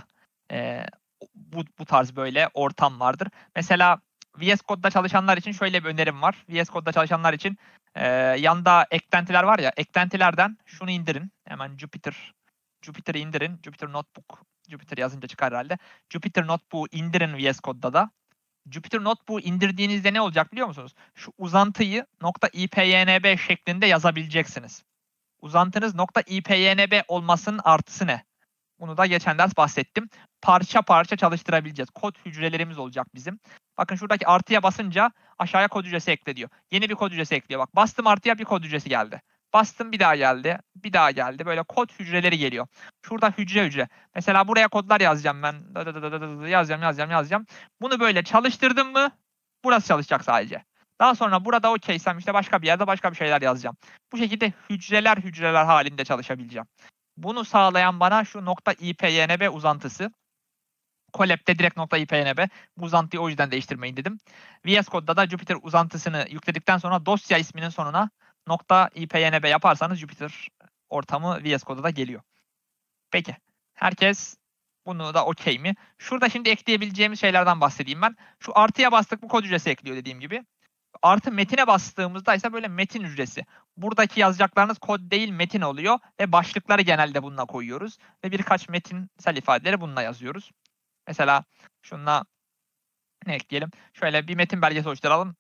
bu tarz böyle ortam vardır. Mesela VS Code'da çalışanlar için şöyle bir önerim var. VS Code'da çalışanlar için yanda eklentiler var ya, eklentilerden şunu indirin. Hemen Jupyter'ı indirin. Jupyter Notebook. Jupyter yazınca çıkar herhalde. Jupyter Notebook'u indirin VS Code'da da. Jupyter Notebook'u indirdiğinizde ne olacak biliyor musunuz? Şu uzantıyı .ipynb şeklinde yazabileceksiniz. Uzantınız .ipynb olmasının artısı ne? Bunu da geçen ders bahsettim. Parça parça çalıştırabileceğiz. Kod hücrelerimiz olacak bizim. Bakın şuradaki artıya basınca aşağıya kod hücresi ekle diyor. Yeni bir kod hücresi ekliyor. Bak bastım artıya bir kod hücresi geldi. Bastım bir daha geldi. Bir daha geldi. Böyle kod hücreleri geliyor. Şurada hücre hücre. Mesela buraya kodlar yazacağım ben. Yazacağım. Bunu böyle çalıştırdım mı burası çalışacak sadece. Daha sonra burada okeysem işte başka bir yerde başka bir şeyler yazacağım. Bu şekilde hücreler halinde çalışabileceğim. Bunu sağlayan bana şu .ipynb uzantısı. Collab'de direkt .ipynb. Bu uzantıyı o yüzden değiştirmeyin dedim. VS Code'da da Jupyter uzantısını yükledikten sonra dosya isminin sonuna .ipynb yaparsanız Jupyter ortamı VS Code'da da geliyor. Peki. Herkes bunu da okey mi? Şurada şimdi ekleyebileceğimiz şeylerden bahsedeyim ben. Şu artıya bastık bu kod hücresi ekliyor dediğim gibi. Artı metine bastığımızda ise böyle metin hücresi. Buradaki yazacaklarınız kod değil metin oluyor ve başlıkları genelde bununla koyuyoruz. Ve birkaç metinsel ifadeleri bununla yazıyoruz. Mesela şununla ne ekleyelim? Şöyle bir metin belgesi oluşturalım.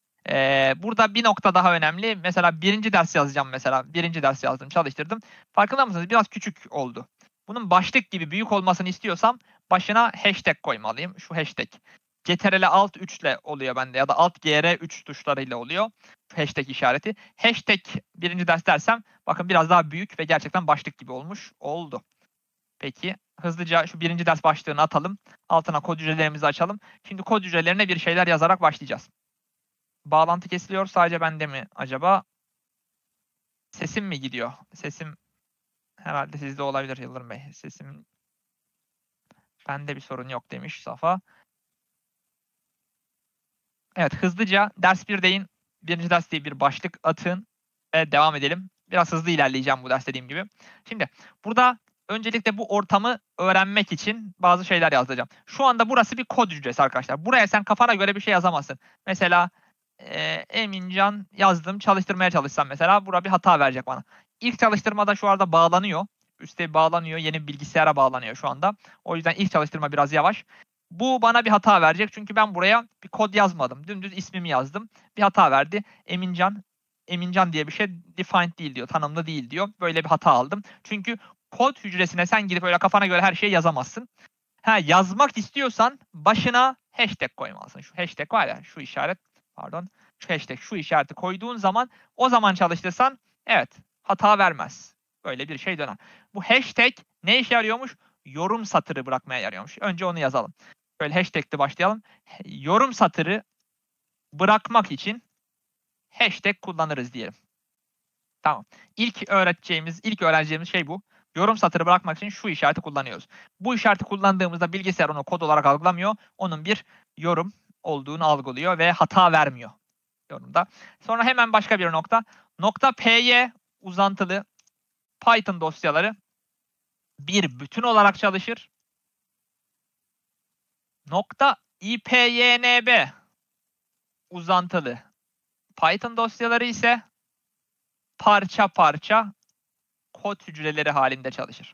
Burada bir nokta daha önemli. Mesela birinci ders yazacağım mesela. Birinci ders yazdım, çalıştırdım. Farkında mısınız? Biraz küçük oldu. Bunun başlık gibi büyük olmasını istiyorsam başına hashtag koymalıyım. Şu hashtag. CTRL Alt 3 ile oluyor bende ya da Alt GR 3 tuşlarıyla oluyor. Hashtag işareti. Hashtag birinci ders dersem bakın biraz daha büyük ve gerçekten başlık gibi olmuş. Oldu. Peki hızlıca şu birinci ders başlığını atalım. Altına kod hücrelerimizi açalım. Şimdi kod hücrelerine bir şeyler yazarak başlayacağız. Bağlantı kesiliyor. Sadece bende mi acaba? Sesim mi gidiyor? Sesim herhalde sizde olabilir Yıldırım Bey. Sesim bende bir sorun yok demiş Safa. Evet hızlıca ders 1 deyin. Birinci ders diye bir başlık atın ve devam edelim. Biraz hızlı ilerleyeceğim bu ders dediğim gibi. Şimdi burada öncelikle bu ortamı öğrenmek için bazı şeyler yazacağım. Şu anda burası bir kod hücresi arkadaşlar. Buraya sen kafana göre bir şey yazamazsın. Mesela Emincan yazdım. Çalıştırmaya çalışsam mesela bura bir hata verecek bana. İlk çalıştırmada şu anda bağlanıyor. Üste bağlanıyor. Yeni bir bilgisayara bağlanıyor şu anda. O yüzden ilk çalıştırma biraz yavaş. Bu bana bir hata verecek. Çünkü ben buraya bir kod yazmadım. Dümdüz ismimi yazdım. Bir hata verdi. Emincan diye bir şey defined değil diyor. Tanımlı değil diyor. Böyle bir hata aldım. Çünkü kod hücresine sen gidip öyle kafana göre her şeyi yazamazsın. Yazmak istiyorsan başına hashtag koymalısın. Şu hashtag var ya şu işaret pardon. Şu hashtag şu işareti koyduğun zaman o zaman çalıştırsan evet hata vermez. Böyle bir şey döner. Bu hashtag ne işe yarıyormuş? Yorum satırı bırakmaya yarıyormuş. Önce onu yazalım. Böyle hashtag'le başlayalım. Yorum satırı bırakmak için hashtag kullanırız diyelim. Tamam. İlk öğreneceğimiz şey bu. Yorum satırı bırakmak için şu işareti kullanıyoruz. Bu işareti kullandığımızda bilgisayar onu kod olarak algılamıyor. Onun bir yorum olduğunu algılıyor ve hata vermiyor yorumda. Sonra hemen başka bir nokta. Nokta .py uzantılı Python dosyaları bir bütün olarak çalışır. Nokta .ipynb uzantılı Python dosyaları ise parça parça kod hücreleri halinde çalışır.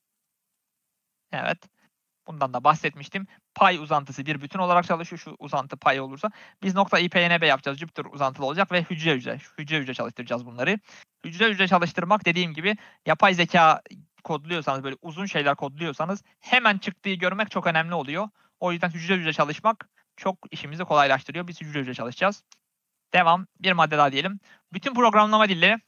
Evet. Bundan da bahsetmiştim. Py uzantısı bir bütün olarak çalışıyor. Şu uzantı py olursa. Biz nokta .ipynb yapacağız. Jupyter uzantılı olacak ve hücre çalıştıracağız bunları. Hücre çalıştırmak dediğim gibi yapay zeka kodluyorsanız, böyle uzun şeyler kodluyorsanız hemen çıktığı görmek çok önemli oluyor. O yüzden hücre çalışmak çok işimizi kolaylaştırıyor. Biz hücre çalışacağız. Devam. Bir madde daha diyelim. Bütün programlama dilleri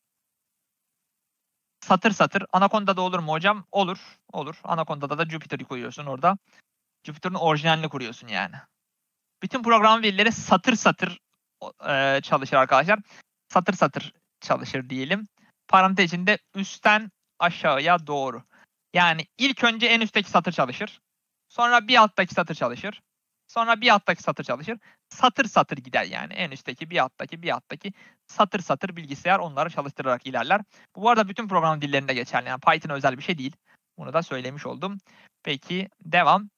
satır satır. Anaconda'da olur mu hocam? Olur. Olur. Anaconda'da da Jupyter'ı koyuyorsun orada. Jupyter'ın orijinalini kuruyorsun yani. Bütün program dilleri satır satır çalışır arkadaşlar. Satır satır çalışır diyelim. Parantez içinde üstten aşağıya doğru. Yani ilk önce en üstteki satır çalışır. Sonra bir alttaki satır çalışır. Sonra bir alttaki satır çalışır. Satır satır gider yani. En üstteki, bir alttaki satır satır bilgisayar onları çalıştırarak ilerler. Bu arada bütün program dillerinde geçerli. Yani Python özel bir şey değil. Bunu da söylemiş oldum. Peki devam.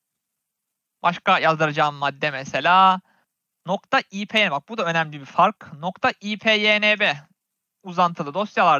Başka yazdıracağım madde mesela nokta .ipynb. Bak bu da önemli bir fark. Nokta .ipynb uzantılı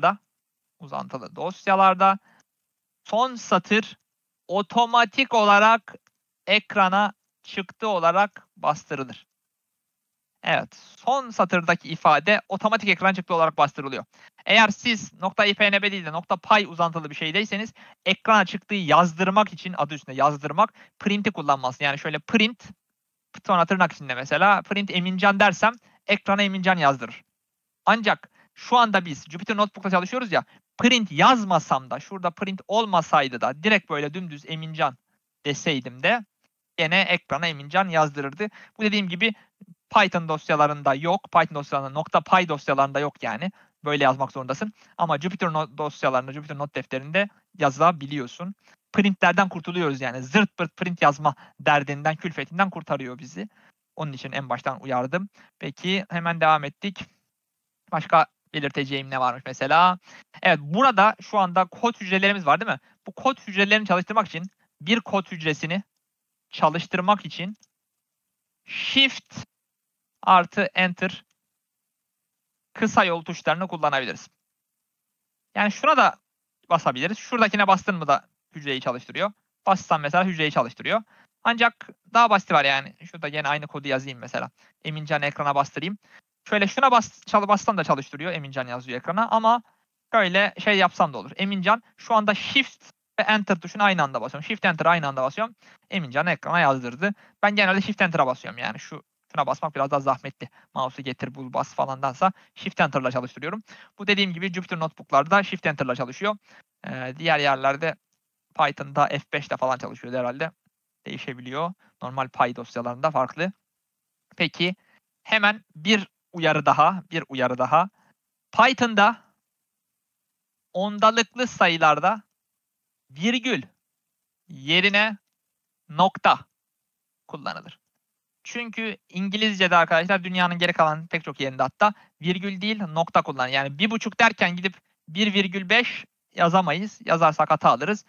dosyalarda son satır otomatik olarak ekrana çıktı olarak bastırılır. Evet, son satırdaki ifade otomatik ekran çıktı olarak bastırılıyor. Eğer siz nokta .ipynb değil de nokta .py uzantılı bir şeydeyseniz ekrana çıktığı yazdırmak için adı üstünde yazdırmak print'i kullanmalısınız. Yani şöyle print sonra tırnak içinde mesela print Emincan dersem ekrana Emincan yazdırır. Ancak şu anda biz Jupyter Notebook'ta çalışıyoruz ya, print yazmasam da, şurada print olmasaydı da direkt böyle dümdüz Emincan deseydim de gene ekrana Emincan yazdırırdı. Bu dediğim gibi Python dosyalarında yok. Python dosyalarında .py dosyalarında yok yani. Böyle yazmak zorundasın. Ama Jupyter dosyalarında, Jupyter Not defterinde yazabiliyorsun. Printlerden kurtuluyoruz yani. Zırt pırt print yazma derdinden, külfetinden kurtarıyor bizi. Onun için en baştan uyardım. Peki hemen devam ettik. Başka belirteceğim ne varmış mesela? Evet, burada şu anda kod hücrelerimiz var değil mi? Bu kod hücrelerini çalıştırmak için bir kod hücresini çalıştırmak için Shift artı Enter kısa yol tuşlarını kullanabiliriz. Yani şuna da basabiliriz. Şuradakine bastın mı da hücreyi çalıştırıyor. Bassam mesela hücreyi çalıştırıyor. Ancak daha basit var yani. Şurada yine aynı kodu yazayım mesela. Emincan'ı ekrana bastırayım. Şöyle şuna bassam da çalıştırıyor. Emincan yazıyor ekrana ama şöyle şey yapsam da olur. Emincan şu anda Shift ve Enter tuşunu aynı anda basıyorum. Shift Enter aynı anda basıyorum. Emincan'ı ekrana yazdırdı. Ben genelde Shift Enter'a basıyorum yani. Şuna basmak biraz daha zahmetli. Mouse'u getir bul bas falandansa Shift Enter'la çalıştırıyorum. Bu dediğim gibi Jupyter Notebook'larda Shift Enter'la çalışıyor. Diğer yerlerde Python'da F5'te falan çalışıyor herhalde. Değişebiliyor. Normal Py dosyalarında farklı. Peki hemen bir uyarı daha. Python'da ondalıklı sayılarda virgül yerine nokta kullanılır. Çünkü İngilizce'de arkadaşlar dünyanın geri kalan pek çok yerinde hatta virgül değil nokta kullanır. Yani 1,5 derken gidip 1,5 yazamayız. Yazarsak hata alırız.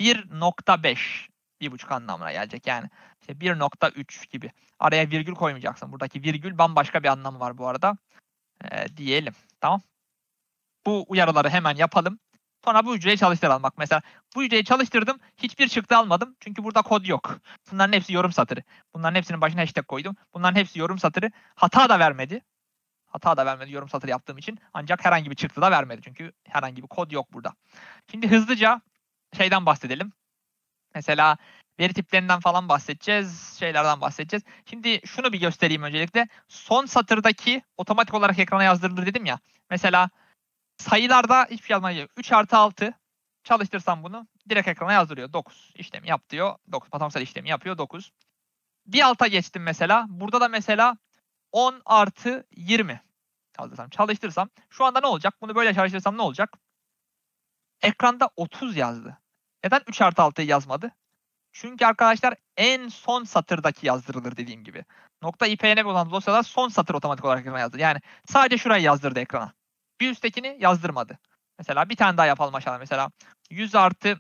1,5 1,5 anlamına gelecek yani. İşte 1,3 gibi. Araya virgül koymayacaksın. Buradaki virgül bambaşka bir anlamı var bu arada. Diyelim. Tamam. Bu uyarıları hemen yapalım. Sonra bu hücreyi çalıştıralım. Bak mesela bu hücreyi çalıştırdım. Hiçbir çıktı almadım. Çünkü burada kod yok. Bunların hepsi yorum satırı. Bunların hepsinin başına hashtag koydum. Bunların hepsi yorum satırı. Hata da vermedi. Yorum satırı yaptığım için. Ancak herhangi bir çıktı da vermedi. Çünkü herhangi bir kod yok burada. Şimdi hızlıca şeyden bahsedelim. Mesela veri tiplerinden falan bahsedeceğiz. Şeylerden bahsedeceğiz. Şimdi şunu bir göstereyim öncelikle. Son satırdaki otomatik olarak ekrana yazdırılır dedim ya. Mesela sayılarda hiçbir şey yazmaya gerek yok. 3 artı 6 çalıştırsam bunu direkt ekrana yazdırıyor. 9 işlemi yap diyor. 9 matematiksel işlemi yapıyor 9. Bir alta geçtim mesela. Burada da mesela 10 artı 20 çalıştırsam. Şu anda ne olacak? Bunu böyle çalıştırsam ne olacak? Ekranda 30 yazdı. Neden 3 artı 6'yı yazmadı? Çünkü arkadaşlar en son satırdaki yazdırılır dediğim gibi. Nokta .ipynb olan dosyada son satır otomatik olarak ekrana yazdırır. Yani sadece şurayı yazdırdı ekrana. Bir üsttekini yazdırmadı. Mesela bir tane daha yapalım aşağıda. Mesela 100 artı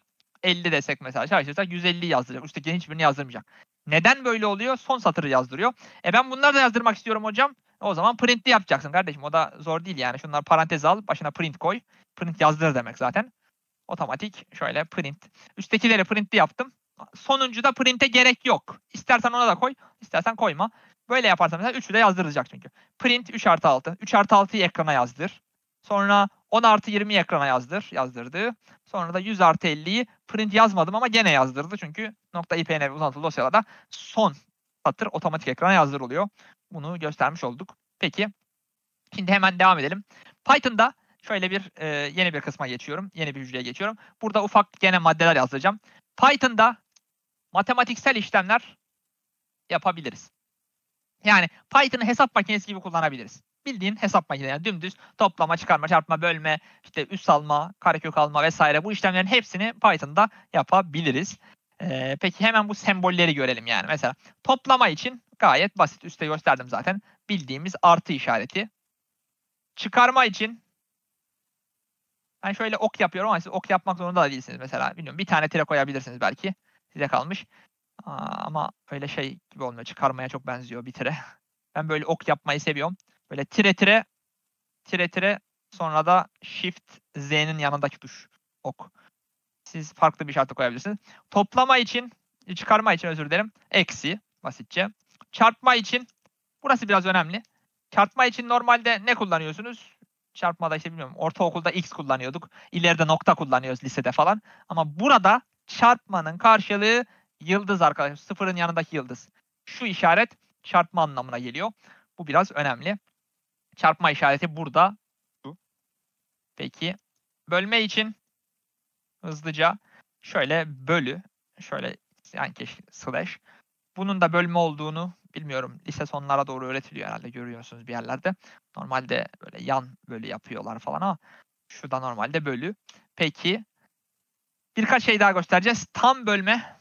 150 desek mesela çalıştırsak 150 yazdıracak. Üstteki hiçbirini yazdırmayacak. Neden böyle oluyor? Son satırı yazdırıyor. Ben bunları da yazdırmak istiyorum hocam. O zaman printli yapacaksın kardeşim. O da zor değil yani. Şunları parantez al. Başına print koy. Print yazdır demek zaten. Otomatik şöyle print. Üsttekileri printli yaptım. Sonuncu da print'e gerek yok. İstersen ona da koy. İstersen koyma. Böyle yaparsan mesela 3'ü de yazdıracak çünkü. Print 3+6. 3+6'yı ekrana yazdır. Sonra 10+20'yi ekrana yazdır. Yazdırdı. Sonra da 100+50'yi print yazmadım ama gene yazdırdı. Çünkü .ipnf uzantılı dosyalarda son satır otomatik ekrana yazdırılıyor. Bunu göstermiş olduk. Peki. Şimdi hemen devam edelim. Python'da şöyle bir yeni bir kısma geçiyorum. Yeni bir hücreye geçiyorum. Burada ufak gene maddeler yazacağım. Python'da matematiksel işlemler yapabiliriz. Yani Python'ı hesap makinesi gibi kullanabiliriz. Bildiğin hesap makinesi. Yani dümdüz toplama, çıkarma, çarpma, bölme, işte üs alma, karekök alma vesaire bu işlemlerin hepsini Python'da yapabiliriz. Peki hemen bu sembolleri görelim yani. Mesela toplama için gayet basit. Üstte gösterdim zaten. Bildiğimiz artı işareti. Çıkarma için ben şöyle ok yapıyorum ama siz ok yapmak zorunda da değilsiniz mesela. Bilmiyorum bir tane tire koyabilirsiniz belki. Size kalmış. Ama öyle şey gibi olmuyor. Çıkarmaya çok benziyor bir tire. Ben böyle ok yapmayı seviyorum. Böyle tire sonra da Shift Z'nin yanındaki tuş. Ok. Siz farklı bir işaret koyabilirsiniz. Toplama için, çıkarma için özür dilerim. Eksi basitçe. Çarpma için burası biraz önemli. Çarpma için normalde ne kullanıyorsunuz? Çarpmada işte bilmiyorum. Ortaokulda X kullanıyorduk. İleride nokta kullanıyoruz lisede falan. Ama burada çarpmanın karşılığı yıldız arkadaşlar. Sıfırın yanındaki yıldız. Şu işaret çarpma anlamına geliyor. Bu biraz önemli. Çarpma işareti burada. Peki. Bölme için hızlıca şöyle bölü. Şöyle yani slash. Bunun da bölme olduğunu bilmiyorum. Lise sonlara doğru öğretiliyor herhalde görüyorsunuz bir yerlerde. Normalde böyle yan bölü yapıyorlar falan ama şu da normalde bölü. Peki birkaç şey daha göstereceğiz. Tam bölme.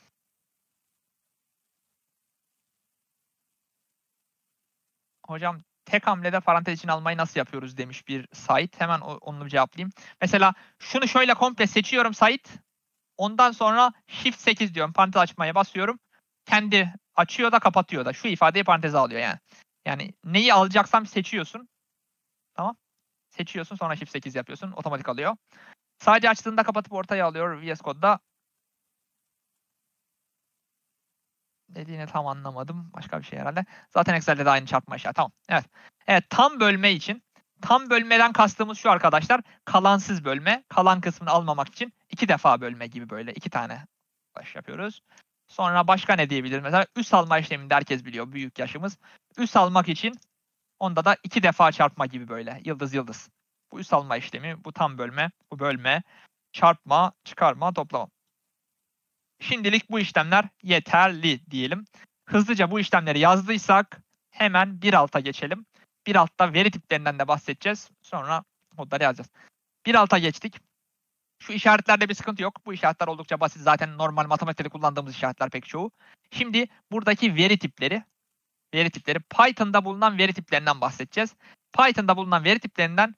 Hocam tek hamlede parantez için almayı nasıl yapıyoruz demiş bir site. Hemen onu cevaplayayım. Mesela şunu şöyle komple seçiyorum site. Ondan sonra Shift 8 diyorum. Parantez açmaya basıyorum. Kendi açıyor da kapatıyor da. Şu ifadeyi paranteze alıyor yani. Yani neyi alacaksam seçiyorsun. Tamam. Seçiyorsun sonra Shift 8 yapıyorsun. Otomatik alıyor. Sadece açtığında kapatıp ortaya alıyor VS Code'da. Dediğini tam anlamadım. Başka bir şey herhalde. Zaten Excel'de de aynı çarpma işareti. Tamam. Evet. Evet, tam bölme için. Tam bölmeden kastımız şu arkadaşlar. Kalansız bölme. Kalan kısmını almamak için 2 defa bölme gibi böyle 2 tane baş yapıyoruz. Sonra başka ne diyebiliriz? Mesela üs alma işlemini herkes biliyor. Büyük yaşımız. Üs almak için onda da 2 defa çarpma gibi böyle. Yıldız yıldız. Bu üs alma işlemi. Bu tam bölme. Bu bölme. Çarpma, çıkarma, toplama. Şimdilik bu işlemler yeterli diyelim. Hızlıca bu işlemleri yazdıysak hemen 1.6'a geçelim. 1.6'da veri tiplerinden de bahsedeceğiz. Sonra kodları yazacağız. 1.6'a geçtik. Şu işaretlerde bir sıkıntı yok. Bu işaretler oldukça basit. Zaten normal matematikte kullandığımız işaretler pek çoğu. Şimdi buradaki veri tipleri Python'da bulunan veri tiplerinden bahsedeceğiz. Python'da bulunan veri tiplerinden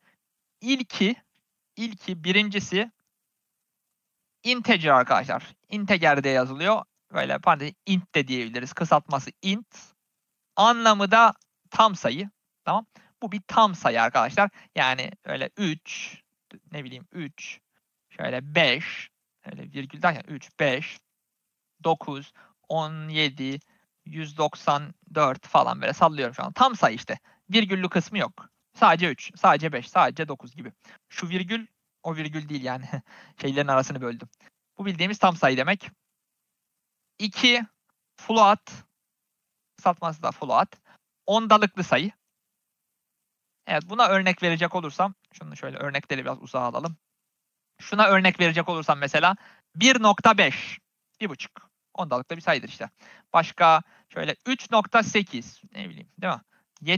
birincisi integer arkadaşlar. Integer diye yazılıyor. Böyle parantez int de diyebiliriz. Kısaltması int. Anlamı da tam sayı. Tamam. Bu bir tam sayı arkadaşlar. Yani öyle 3 ne bileyim 3 şöyle 5 öyle virgül derken 3 5 9 17 194 falan böyle sallıyorum şu an. Tam sayı işte. Virgüllü kısmı yok. Sadece 3, sadece 5, sadece 9 gibi. Şu virgül o virgül değil yani. Şeylerin arasını böldüm. Bu bildiğimiz tam sayı demek. 2 float, kısaltması da float. Ondalıklı sayı. Evet, buna örnek verecek olursam, şunu şöyle örnekleri biraz uzağa alalım. Şuna örnek verecek olursam mesela 1.5, 1.5. Ondalıklı bir sayıdır işte. Başka şöyle 3.8, ne bileyim değil mi?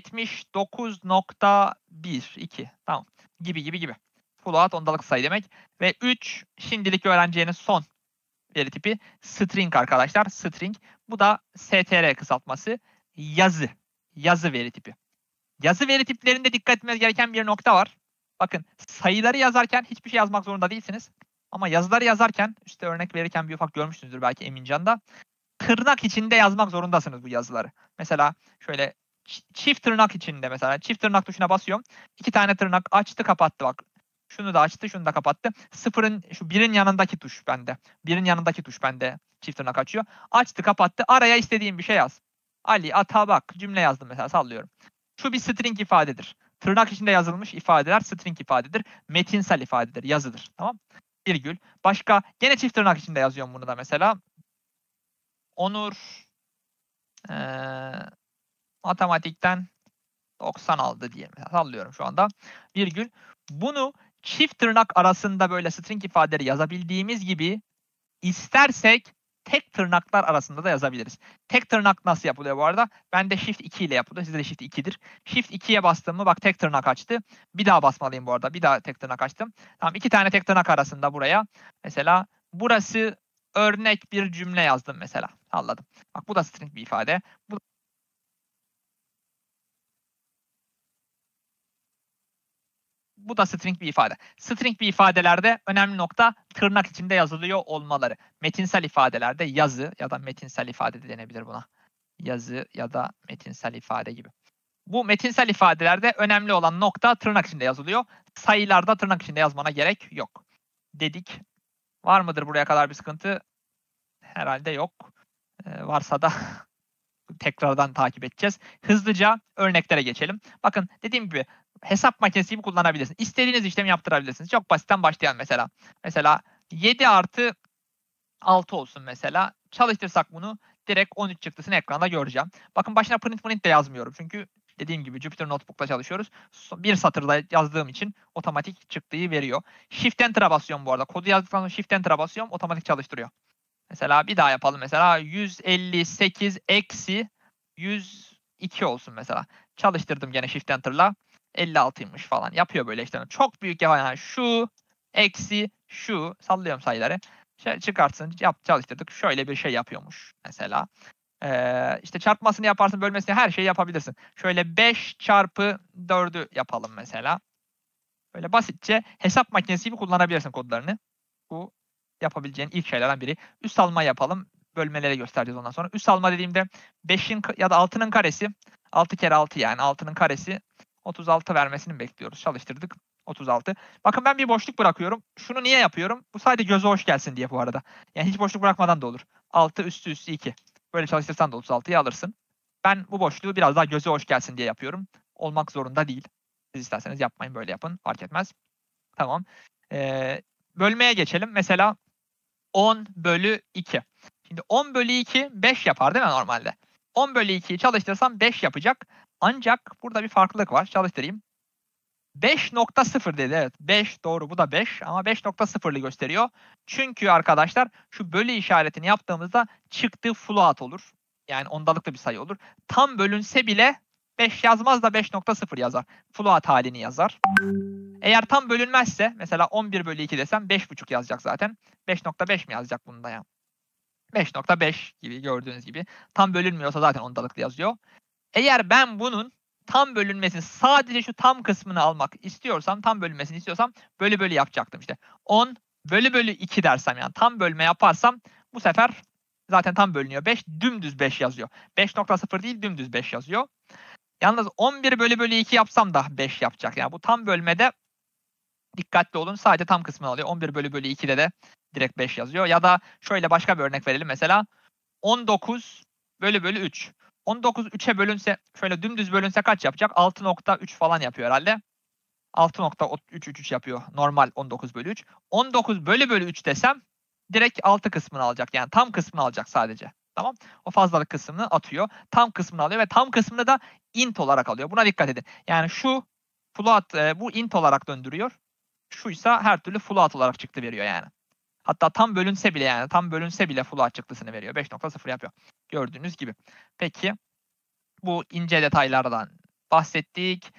79.1, 2. Tamam. Gibi. Float ondalık sayı demek. Ve 3 şimdilik öğreneceğiniz son veri tipi string arkadaşlar. String. Bu da str kısaltması. Yazı veri tipi. Yazı veri tiplerinde dikkat etmeniz gereken bir nokta var. Bakın sayıları yazarken hiçbir şey yazmak zorunda değilsiniz. Ama yazıları yazarken, üstte örnek verirken bir ufak görmüşsünüzdür belki Emincan'da. Tırnak içinde yazmak zorundasınız bu yazıları. Mesela şöyle çift tırnak içinde mesela çift tırnak tuşuna basıyorum. 2 tane tırnak açtı kapattı bak. Şunu da açtı, şunu da kapattı. Şu birin yanındaki tuş bende. Birin yanındaki tuş bende çift tırnak açıyor. Açtı kapattı. Araya istediğim bir şey yaz. Ali Atabak cümle yazdım mesela sallıyorum. Şu bir string ifadedir. Tırnak içinde yazılmış ifadeler string ifadedir. Metinsel ifadedir, yazıdır. Tamam? Virgül. Başka gene çift tırnak içinde yazıyorum bunu da mesela. Onur matematikten 90 aldı diye sallıyorum şu anda. Virgül. Bunu çift tırnak arasında böyle string ifadeleri yazabildiğimiz gibi istersek tek tırnaklar arasında da yazabiliriz. Tek tırnak nasıl yapılıyor bu arada? Bende Shift 2 ile yapılıyor. Sizde de Shift 2'dir. Shift 2'ye bastığımı bak tek tırnak açtı. Bir daha basmalıyım bu arada. Bir daha tek tırnak açtım. Tamam 2 tane tek tırnak arasında buraya. Mesela burası örnek bir cümle yazdım mesela. Anladım. Bak bu da string bir ifade. Bu da string bir ifade. String bir ifadelerde önemli nokta tırnak içinde yazılıyor olmaları. Metinsel ifadelerde yazı ya da metinsel ifade de denebilir buna. Yazı ya da metinsel ifade gibi. Bu metinsel ifadelerde önemli olan nokta tırnak içinde yazılıyor. Sayılarda tırnak içinde yazmana gerek yok. Dedik. Var mıdır buraya kadar bir sıkıntı? Herhalde yok. Varsa da tekrardan takip edeceğiz. Hızlıca örneklere geçelim. Bakın dediğim gibi hesap makinesi gibi kullanabilirsiniz. İstediğiniz işlemi yaptırabilirsiniz. Çok basitten başlayan mesela. Mesela 7 artı 6 olsun mesela. Çalıştırsak bunu direkt 13 çıktısını ekranda göreceğim. Bakın başına print de yazmıyorum. Çünkü dediğim gibi Jupyter Notebook'ta çalışıyoruz. Bir satırda yazdığım için otomatik çıktıyı veriyor. Shift Enter'a basıyorum bu arada. Kodu yazdıktan sonra Shift Enter'a basıyorum. Otomatik çalıştırıyor. Mesela bir daha yapalım. Mesela 158 eksi 102 olsun mesela. Çalıştırdım gene Shift Enter'la. 56'ymış falan. Yapıyor böyle işlemi. Çok büyük ya yani şu eksi şu sallıyorum sayıları. Çıkartsın. Çalıştırdık. Şöyle bir şey yapıyormuş mesela. İşte çarpmasını yaparsın, bölmesini her şeyi yapabilirsin. Şöyle 5 çarpı 4'ü yapalım mesela. Böyle basitçe hesap makinesi gibi kullanabilirsin kodlarını. Bu yapabileceğin ilk şeylerden biri. Üst alma yapalım. Bölmeleri göstereceğiz ondan sonra. Üst alma dediğimde 5'in ya da 6'nın karesi 6 kere 6 yani 6'nın karesi 36 vermesini bekliyoruz. Çalıştırdık. 36. Bakın ben bir boşluk bırakıyorum. Şunu niye yapıyorum? Bu sadece göze hoş gelsin diye bu arada. Yani hiç boşluk bırakmadan da olur. 6 üstü 2. Böyle çalıştırsan da 36'yı alırsın. Ben bu boşluğu biraz daha göze hoş gelsin diye yapıyorum. Olmak zorunda değil. Siz isterseniz yapmayın, böyle yapın. Fark etmez. Tamam. Bölmeye geçelim. Mesela 10 bölü 2. Şimdi 10 bölü 2 5 yapar değil mi normalde? 10 bölü 2'yi çalıştırsam 5 yapacak. Ancak burada bir farklılık var. Çalıştırayım. 5.0 dedi. Evet 5 doğru, bu da 5 ama 5.0'lı gösteriyor. Çünkü arkadaşlar şu bölü işaretini yaptığımızda çıktı float olur. Yani ondalıklı bir sayı olur. Tam bölünse bile 5 yazmaz da 5.0 yazar. Float halini yazar. Eğer tam bölünmezse mesela 11 bölü 2 desem 5.5 yazacak zaten. 5.5 mi yazacak bunda ya? 5.5 gibi gördüğünüz gibi. Tam bölünmüyorsa zaten ondalıklı yazıyor. Eğer ben bunun tam bölünmesini, sadece şu tam kısmını almak istiyorsam, tam bölünmesini istiyorsam bölü bölü yapacaktım işte. 10 bölü bölü 2 dersem yani tam bölme yaparsam bu sefer zaten tam bölünüyor. 5 dümdüz 5 yazıyor. 5.0 değil dümdüz 5 yazıyor. Yalnız 11 bölü bölü 2 yapsam da 5 yapacak. Yani bu tam bölmede dikkatli olun. Sadece tam kısmını alıyor. 11 bölü bölü 2'de de direkt 5 yazıyor. Ya da şöyle başka bir örnek verelim. Mesela 19 bölü bölü 3. 19 3'e bölünse, şöyle dümdüz bölünse kaç yapacak? 6.3 falan yapıyor herhalde. 6.333 yapıyor normal 19 bölü 3. 19 bölü bölü 3 desem direkt 6 kısmını alacak. Yani tam kısmını alacak sadece. Tamam. O fazlalık kısmını atıyor. Tam kısmını alıyor ve tam kısmını da int olarak alıyor. Buna dikkat edin. Yani şu float bu int olarak döndürüyor. Şuysa her türlü float olarak çıktı veriyor yani. Hatta tam bölünse bile float çıktısını veriyor. 5.0 yapıyor. Gördüğünüz gibi. Peki bu ince detaylardan bahsettik.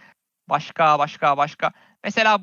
Başka. Mesela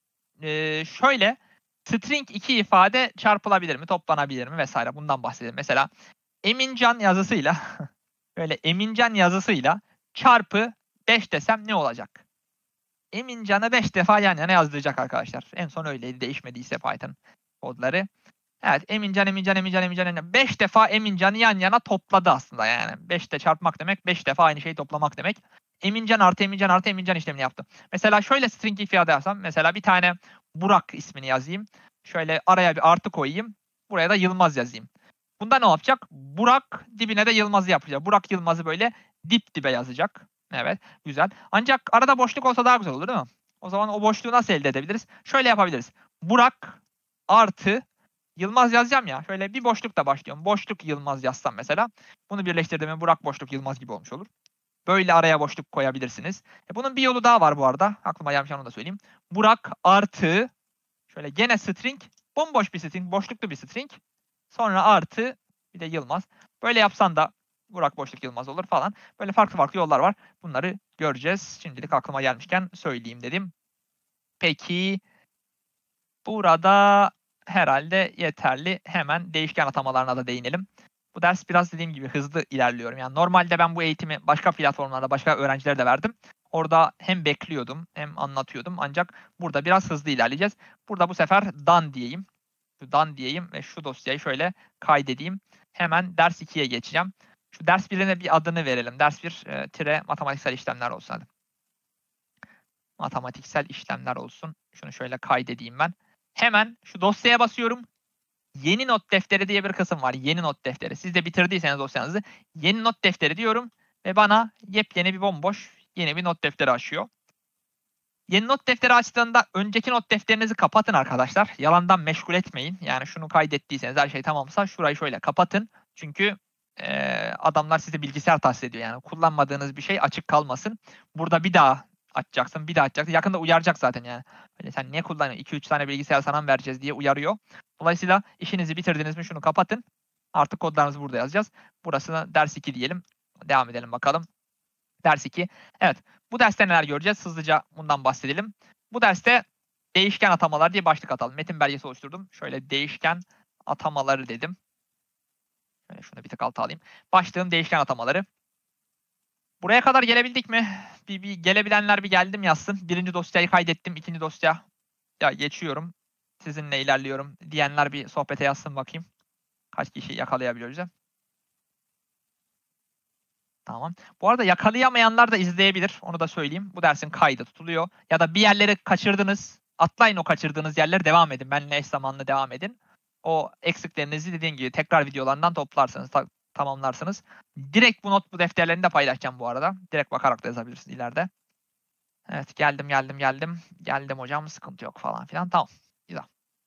şöyle string 2 ifade çarpılabilir mi, toplanabilir mi vesaire, bundan bahsedelim. Mesela Emincan yazısıyla böyle Emincan yazısıyla çarpı 5 desem ne olacak? Emincan'ı 5 defa yan yana yazdıracak arkadaşlar. En son öyleydi, değişmediyse Python kodları. Evet, Emincan. 5 defa Emincan'ı yan yana topladı aslında yani. 5'te çarpmak demek, 5 defa aynı şeyi toplamak demek. Emincan artı Emincan işlemini yaptı. Mesela şöyle string ifade yapsam, mesela bir tane Burak ismini yazayım. Şöyle araya bir artı koyayım. Buraya da Yılmaz yazayım. Bunda ne yapacak? Burak dibine de Yılmaz'ı yapacak. Burak Yılmaz'ı böyle dip dibe yazacak. Evet, güzel. Ancak arada boşluk olsa daha güzel olur değil mi? O zaman o boşluğu nasıl elde edebiliriz? Şöyle yapabiliriz. Burak artı Yılmaz yazacağım ya. Şöyle bir boşlukla başlıyorum. Boşluk Yılmaz yazsam mesela. Bunu birleştirdiğimde Burak boşluk Yılmaz gibi olmuş olur. Böyle araya boşluk koyabilirsiniz. Bunun bir yolu daha var bu arada. Aklıma gelmiş, onu da söyleyeyim. Burak artı şöyle gene string, bomboş bir string, boşluklu bir string. Sonra artı bir de Yılmaz. Böyle yapsan da Burak boşluk Yılmaz olur falan. Böyle farklı farklı yollar var. Bunları göreceğiz. Şimdilik aklıma gelmişken söyleyeyim dedim. Peki burada herhalde yeterli. Hemen değişken atamalarına da değinelim. Bu ders biraz dediğim gibi hızlı ilerliyorum. Yani normalde ben bu eğitimi başka platformlarda, başka öğrencilere de verdim. Orada hem bekliyordum hem anlatıyordum. Ancak burada biraz hızlı ilerleyeceğiz. Burada bu sefer done diyeyim. Done diyeyim ve şu dosyayı şöyle kaydedeyim. Hemen ders 2'ye geçeceğim. Şu ders 1'ine bir adını verelim. Ders 1 tire matematiksel işlemler olsun hadi. Matematiksel işlemler olsun. Şunu şöyle kaydedeyim ben. Hemen şu dosyaya basıyorum. Yeni not defteri diye bir kısım var. Yeni not defteri. Siz de bitirdiyseniz dosyanızı yeni not defteri diyorum ve bana yepyeni bir bomboş yeni bir not defteri açıyor. Yeni not defteri açtığında önceki not defterinizi kapatın arkadaşlar. Yalandan meşgul etmeyin. Yani şunu kaydettiyseniz, her şey tamamsa şurayı şöyle kapatın. Çünkü adamlar size bilgisayar tahsis ediyor. Yani kullanmadığınız bir şey açık kalmasın. Burada bir daha açacaksın, bir daha açacaksın. Yakında uyaracak zaten yani. Böyle sen niye kullanıyorsun? 2-3 tane bilgisayar sana mı vereceğiz diye uyarıyor. Dolayısıyla işinizi bitirdiniz mi şunu kapatın. Artık kodlarınızı burada yazacağız. Burasını ders 2 diyelim. Devam edelim bakalım. Ders 2. Evet. Bu derste neler göreceğiz? Hızlıca bundan bahsedelim. Bu derste değişken atamalar diye başlık atalım. Metin belgesi oluşturdum. Şöyle değişken atamaları dedim. Şöyle şunu bir tık alta alayım. Başlığım değişken atamaları. Buraya kadar gelebildik mi? Bir gelebilenler bir geldim yazsın. Birinci dosyayı kaydettim. İkinci dosya ya geçiyorum. Sizinle ilerliyorum diyenler bir sohbete yazsın bakayım. Kaç kişi yakalayabiliyoruz ya? Tamam. Bu arada yakalayamayanlar da izleyebilir. Onu da söyleyeyim. Bu dersin kaydı tutuluyor. Ya da bir yerleri kaçırdınız. Atlayın o kaçırdığınız yerlere, devam edin. Benimle eş zamanlı devam edin. O eksiklerinizi dediğim gibi tekrar videolarından toplarsınız, tamamlarsınız. Direkt bu defterlerini de paylaşacağım bu arada. Direkt bakarak da yazabilirsiniz ileride. Evet, geldim. Geldim hocam, sıkıntı yok falan filan. Tamam. Güzel.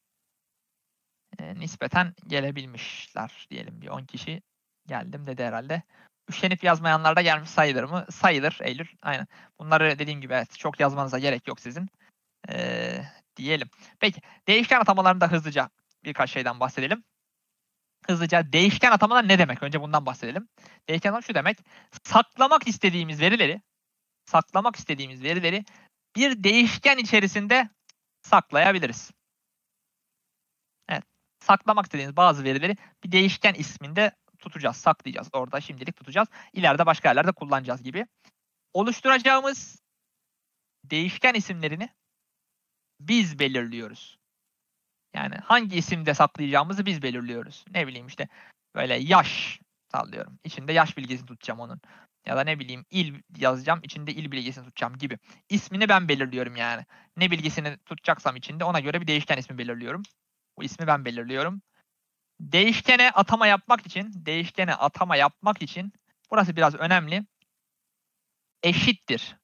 Nispeten gelebilmişler diyelim, bir 10 kişi geldim dedi herhalde. Üşenip yazmayanlar da gelmiş sayılır mı? Sayılır Eylül. Aynen. Bunları dediğim gibi evet, çok yazmanıza gerek yok sizin. Diyelim. Peki değişken atamalarında hızlıca birkaç şeyden bahsedelim. Hızlıca değişken atamalar ne demek? Önce bundan bahsedelim. Değişken atama şu demek. Saklamak istediğimiz verileri bir değişken içerisinde saklayabiliriz. Evet. Saklamak istediğiniz bazı verileri bir değişken isminde tutacağız, saklayacağız. Orada şimdilik tutacağız. İleride başka yerlerde kullanacağız gibi. Oluşturacağımız değişken isimlerini biz belirliyoruz. Yani hangi isimde saklayacağımızı biz belirliyoruz. Ne bileyim işte böyle yaş sallıyorum. İçinde yaş bilgisini tutacağım onun. Ya da ne bileyim il yazacağım, içinde il bilgisini tutacağım gibi. İsmini ben belirliyorum yani. Ne bilgisini tutacaksam içinde ona göre bir değişken ismi belirliyorum. Bu ismi ben belirliyorum. Değişkene atama yapmak için burası biraz önemli. Eşittir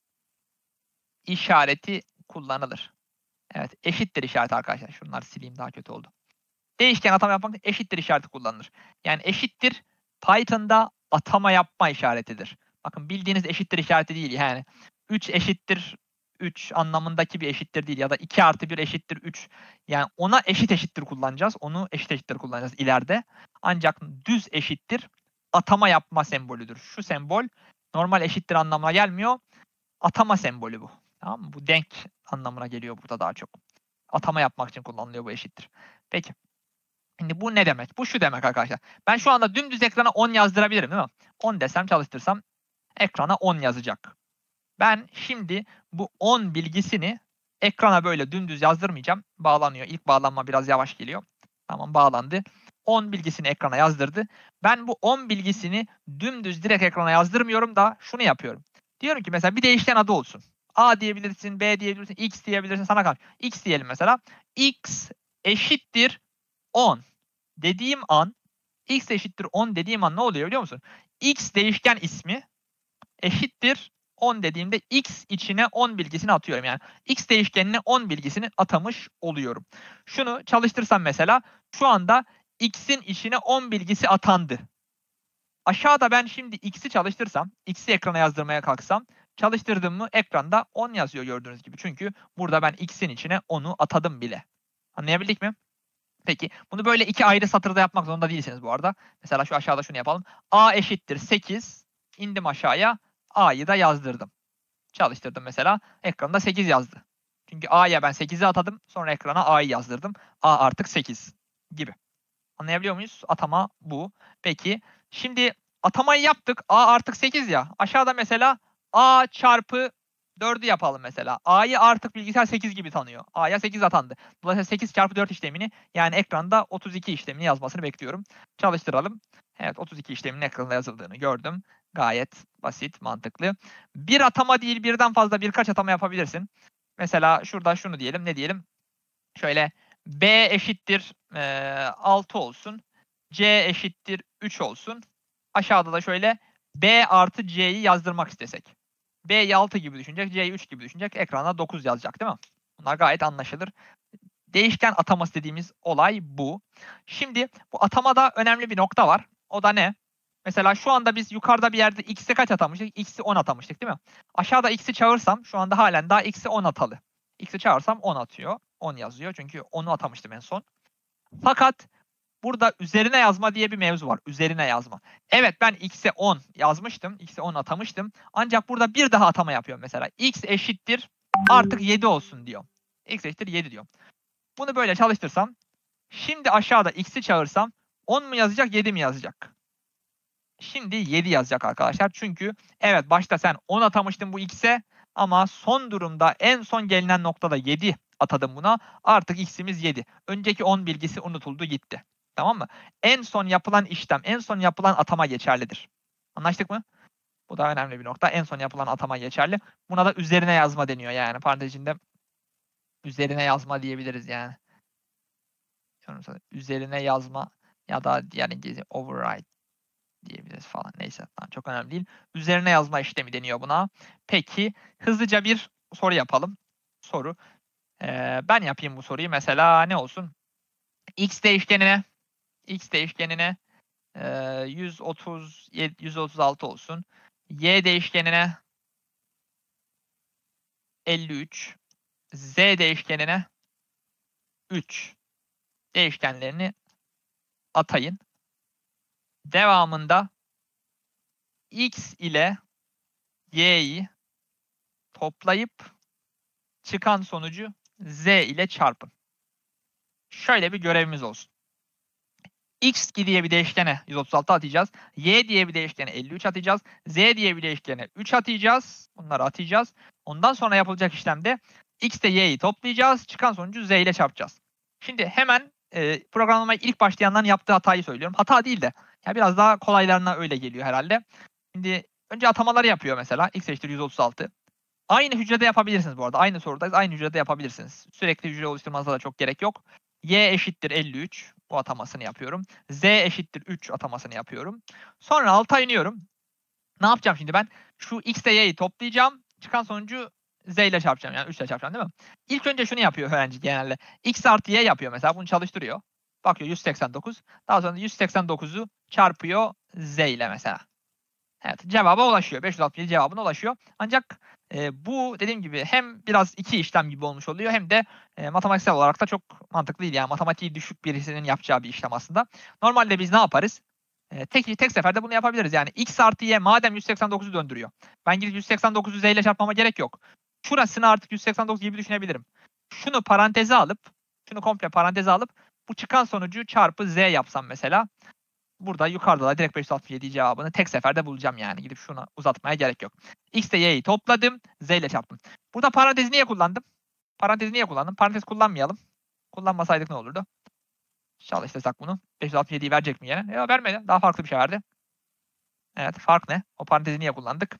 işareti kullanılır. Evet, eşittir işareti arkadaşlar. Şunları sileyim, daha kötü oldu. Değişken atama yapmak için eşittir işareti kullanılır. Yani eşittir Python'da atama yapma işaretidir. Bakın, bildiğiniz eşittir işareti değil yani. 3 eşittir 3 anlamındaki bir eşittir değil, ya da 2 artı 1 eşittir 3. Yani ona eşittir kullanacağız. Onu eşittir kullanacağız ileride. Ancak düz eşittir atama yapma sembolüdür. Şu sembol normal eşittir anlamına gelmiyor. Atama sembolü bu. Tamam mı? Bu denk anlamına geliyor burada daha çok. Atama yapmak için kullanılıyor bu eşittir. Peki. Şimdi bu ne demek? Bu şu demek arkadaşlar. Ben şu anda dümdüz ekrana 10 yazdırabilirim değil mi? 10 desem, çalıştırsam ekrana 10 yazacak. Ben şimdi bu 10 bilgisini Ekrana böyle dümdüz yazdırmayacağım. Bağlanıyor. İlk bağlanma biraz yavaş geliyor. Tamam, bağlandı. 10 bilgisini ekrana yazdırdı. Ben bu 10 bilgisini dümdüz direkt ekrana yazdırmıyorum da şunu yapıyorum. Diyorum ki mesela bir değişken adı olsun. A diyebilirsin, B diyebilirsin, X diyebilirsin, sana kalmış. X diyelim mesela. X eşittir 10 dediğim an, X eşittir 10 dediğim an ne oluyor biliyor musun? X değişken ismi eşittir 10 dediğimde X içine 10 bilgisini atıyorum. Yani X değişkenine 10 bilgisini atamış oluyorum. Şunu çalıştırsam mesela şu anda X'in içine 10 bilgisi atandı. Aşağıda ben şimdi X'i çalıştırsam, X'i ekrana yazdırmaya kalksam, çalıştırdım mı ekranda 10 yazıyor gördüğünüz gibi. Çünkü burada ben X'in içine 10'u atadım bile. Anlayabildik mi? Peki bunu böyle iki ayrı satırda yapmak zorunda değilsiniz bu arada. Mesela şu aşağıda şunu yapalım. A eşittir 8. İndim aşağıya. A'yı da yazdırdım. Çalıştırdım mesela. Ekranda 8 yazdı. Çünkü A'ya ben 8'i atadım. Sonra ekrana A'yı yazdırdım. A artık 8 gibi. Anlayabiliyor muyuz? Atama bu. Peki şimdi atamayı yaptık. A artık 8 ya. Aşağıda mesela A çarpı 4'ü yapalım mesela. A'yı artık bilgisayar 8 gibi tanıyor. A'ya 8 atandı. Dolayısıyla 8 çarpı 4 işlemini, yani ekranda 32 işlemini yazmasını bekliyorum. Çalıştıralım. Evet, 32 işleminin ekranda yazıldığını gördüm. Gayet basit, mantıklı. Bir atama değil, birden fazla birkaç atama yapabilirsin. Mesela şurada şunu diyelim. Ne diyelim? Şöyle B eşittir 6 olsun. C eşittir 3 olsun. Aşağıda da şöyle B artı C'yi yazdırmak istesek. B'yi 6 gibi düşünecek, C'yi 3 gibi düşünecek. Ekrana 9 yazacak değil mi? Bunlar gayet anlaşılır. Değişken ataması dediğimiz olay bu. Şimdi bu atamada önemli bir nokta var. O da ne? Mesela şu anda biz yukarıda bir yerde x'e kaç atamıştık? X'i 10 atamıştık değil mi? Aşağıda x'i çağırsam şu anda halen daha x'i 10 atalı. X'i çağırsam 10 atıyor. 10 yazıyor çünkü 10'u atamıştım en son. Fakat burada üzerine yazma diye bir mevzu var. Üzerine yazma. Evet, ben x'e 10 yazmıştım. X'e 10 atamıştım. Ancak burada bir daha atama yapıyorum mesela. X eşittir artık 7 olsun diyor. X eşittir 7 diyor. Bunu böyle çalıştırsam, şimdi aşağıda x'i çağırsam 10 mu yazacak 7 mi yazacak? Şimdi 7 yazacak arkadaşlar. Çünkü evet, başta sen 10 atamıştın bu x'e ama son durumda en son gelinen noktada 7 atadım buna. Artık x'imiz 7. Önceki 10 bilgisi unutuldu gitti. Tamam mı? En son yapılan işlem, en son yapılan atama geçerlidir. Anlaştık mı? Bu da önemli bir nokta. En son yapılan atama geçerli. Buna da üzerine yazma deniyor yani. Parantez içinde üzerine yazma diyebiliriz yani. Üzerine yazma ya da diğer İngilizce override diyebiliriz falan. Neyse, tamam, çok önemli değil. Üzerine yazma işlemi deniyor buna. Peki hızlıca bir soru yapalım. Soru. Ben yapayım bu soruyu. Mesela ne olsun? X değişkenine 136 olsun. Y değişkenine 53. Z değişkenine 3 değişkenlerini atayın. Devamında X ile Y'yi toplayıp çıkan sonucu Z ile çarpın. Şöyle bir görevimiz olsun. X diye bir değişkene 136 atacağız. Y diye bir değişkene 53 atacağız. Z diye bir değişkene 3 atacağız. Bunları atacağız. Ondan sonra yapılacak işlemde X ile Y'yi toplayacağız. Çıkan sonucu Z ile çarpacağız. Şimdi hemen programlamaya ilk başlayanların yaptığı hatayı söylüyorum. Hata değil de ya biraz daha kolaylarına öyle geliyor herhalde. Şimdi önce atamaları yapıyor mesela. X eşittir 136. Aynı hücrede yapabilirsiniz bu arada. Aynı sorudayız. Aynı hücrede yapabilirsiniz. Sürekli hücre oluşturmanıza da çok gerek yok. Y eşittir 53. Bu atamasını yapıyorum. Z eşittir 3 atamasını yapıyorum. Sonra alta iniyorum. Ne yapacağım şimdi ben? Şu X ile Y'yi toplayacağım. Çıkan sonucu Z ile çarpacağım. Yani 3 ile çarpacağım değil mi? İlk önce şunu yapıyor öğrenci genelde. X artı Y yapıyor mesela. Bunu çalıştırıyor. Bakıyor 189. Daha sonra 189'u çarpıyor Z ile mesela. Evet, cevaba ulaşıyor. 567 cevabına ulaşıyor. Ancak bu dediğim gibi hem biraz iki işlem gibi olmuş oluyor hem de matematiksel olarak da çok mantıklı değil. Yani matematiği düşük birisinin yapacağı bir işlem aslında. Normalde biz ne yaparız? Tek seferde bunu yapabiliriz. Yani x artı y madem 189'u döndürüyor. Ben gidip 189'u z ile çarpmama gerek yok. Şurasını artık 189 gibi düşünebilirim. Şunu paranteze alıp, şunu komple paranteze alıp bu çıkan sonucu çarpı z yapsam mesela. Burada yukarıda da direkt 567 cevabını tek seferde bulacağım yani. Gidip şunu uzatmaya gerek yok. X ile Y'yi topladım. Z ile çarptım. Burada parantezi niye kullandım? Parantezi niye kullandım? Parantez kullanmayalım. Kullanmasaydık ne olurdu? Çalıştırsak bunu. 567'yi verecek mi yine? Ya vermedi. Daha farklı bir şey verdi. Evet, fark ne? O parantezi niye kullandık?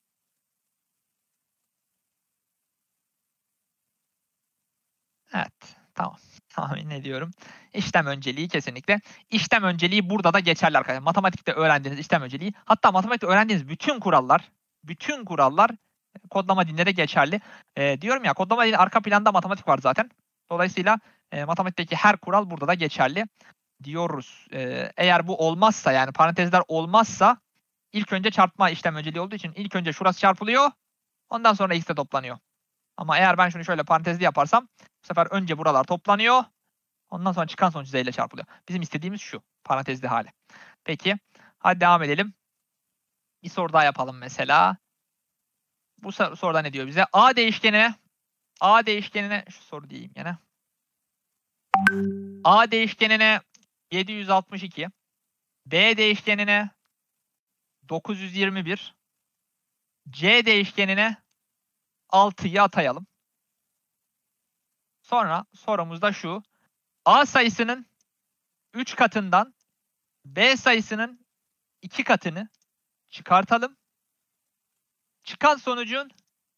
Evet, tamam. Tahmin ediyorum. İşlem önceliği kesinlikle. İşlem önceliği burada da geçerli arkadaşlar. Matematikte öğrendiğiniz işlem önceliği, hatta matematikte öğrendiğiniz bütün kurallar kodlama dilinde de geçerli. Diyorum ya, kodlama dilinin arka planda matematik var zaten. Dolayısıyla matematikteki her kural burada da geçerli diyoruz. Eğer bu olmazsa, yani parantezler olmazsa, ilk önce çarpma işlem önceliği olduğu için ilk önce şurası çarpılıyor. Ondan sonra x'de toplanıyor. Ama eğer ben şunu şöyle parantezli yaparsam, bu sefer önce buralar toplanıyor. Ondan sonra çıkan sonuç z ile çarpılıyor. Bizim istediğimiz şu. Parantezli hali. Peki. Hadi devam edelim. Bir soru daha yapalım mesela. Bu soruda ne diyor bize? A değişkenine şu soru diyeyim yine. A değişkenine 762, B değişkenine 921, C değişkenine 6'yı atayalım. Sonra sorumuz da şu. A sayısının 3 katından B sayısının 2 katını çıkartalım. Çıkan sonucun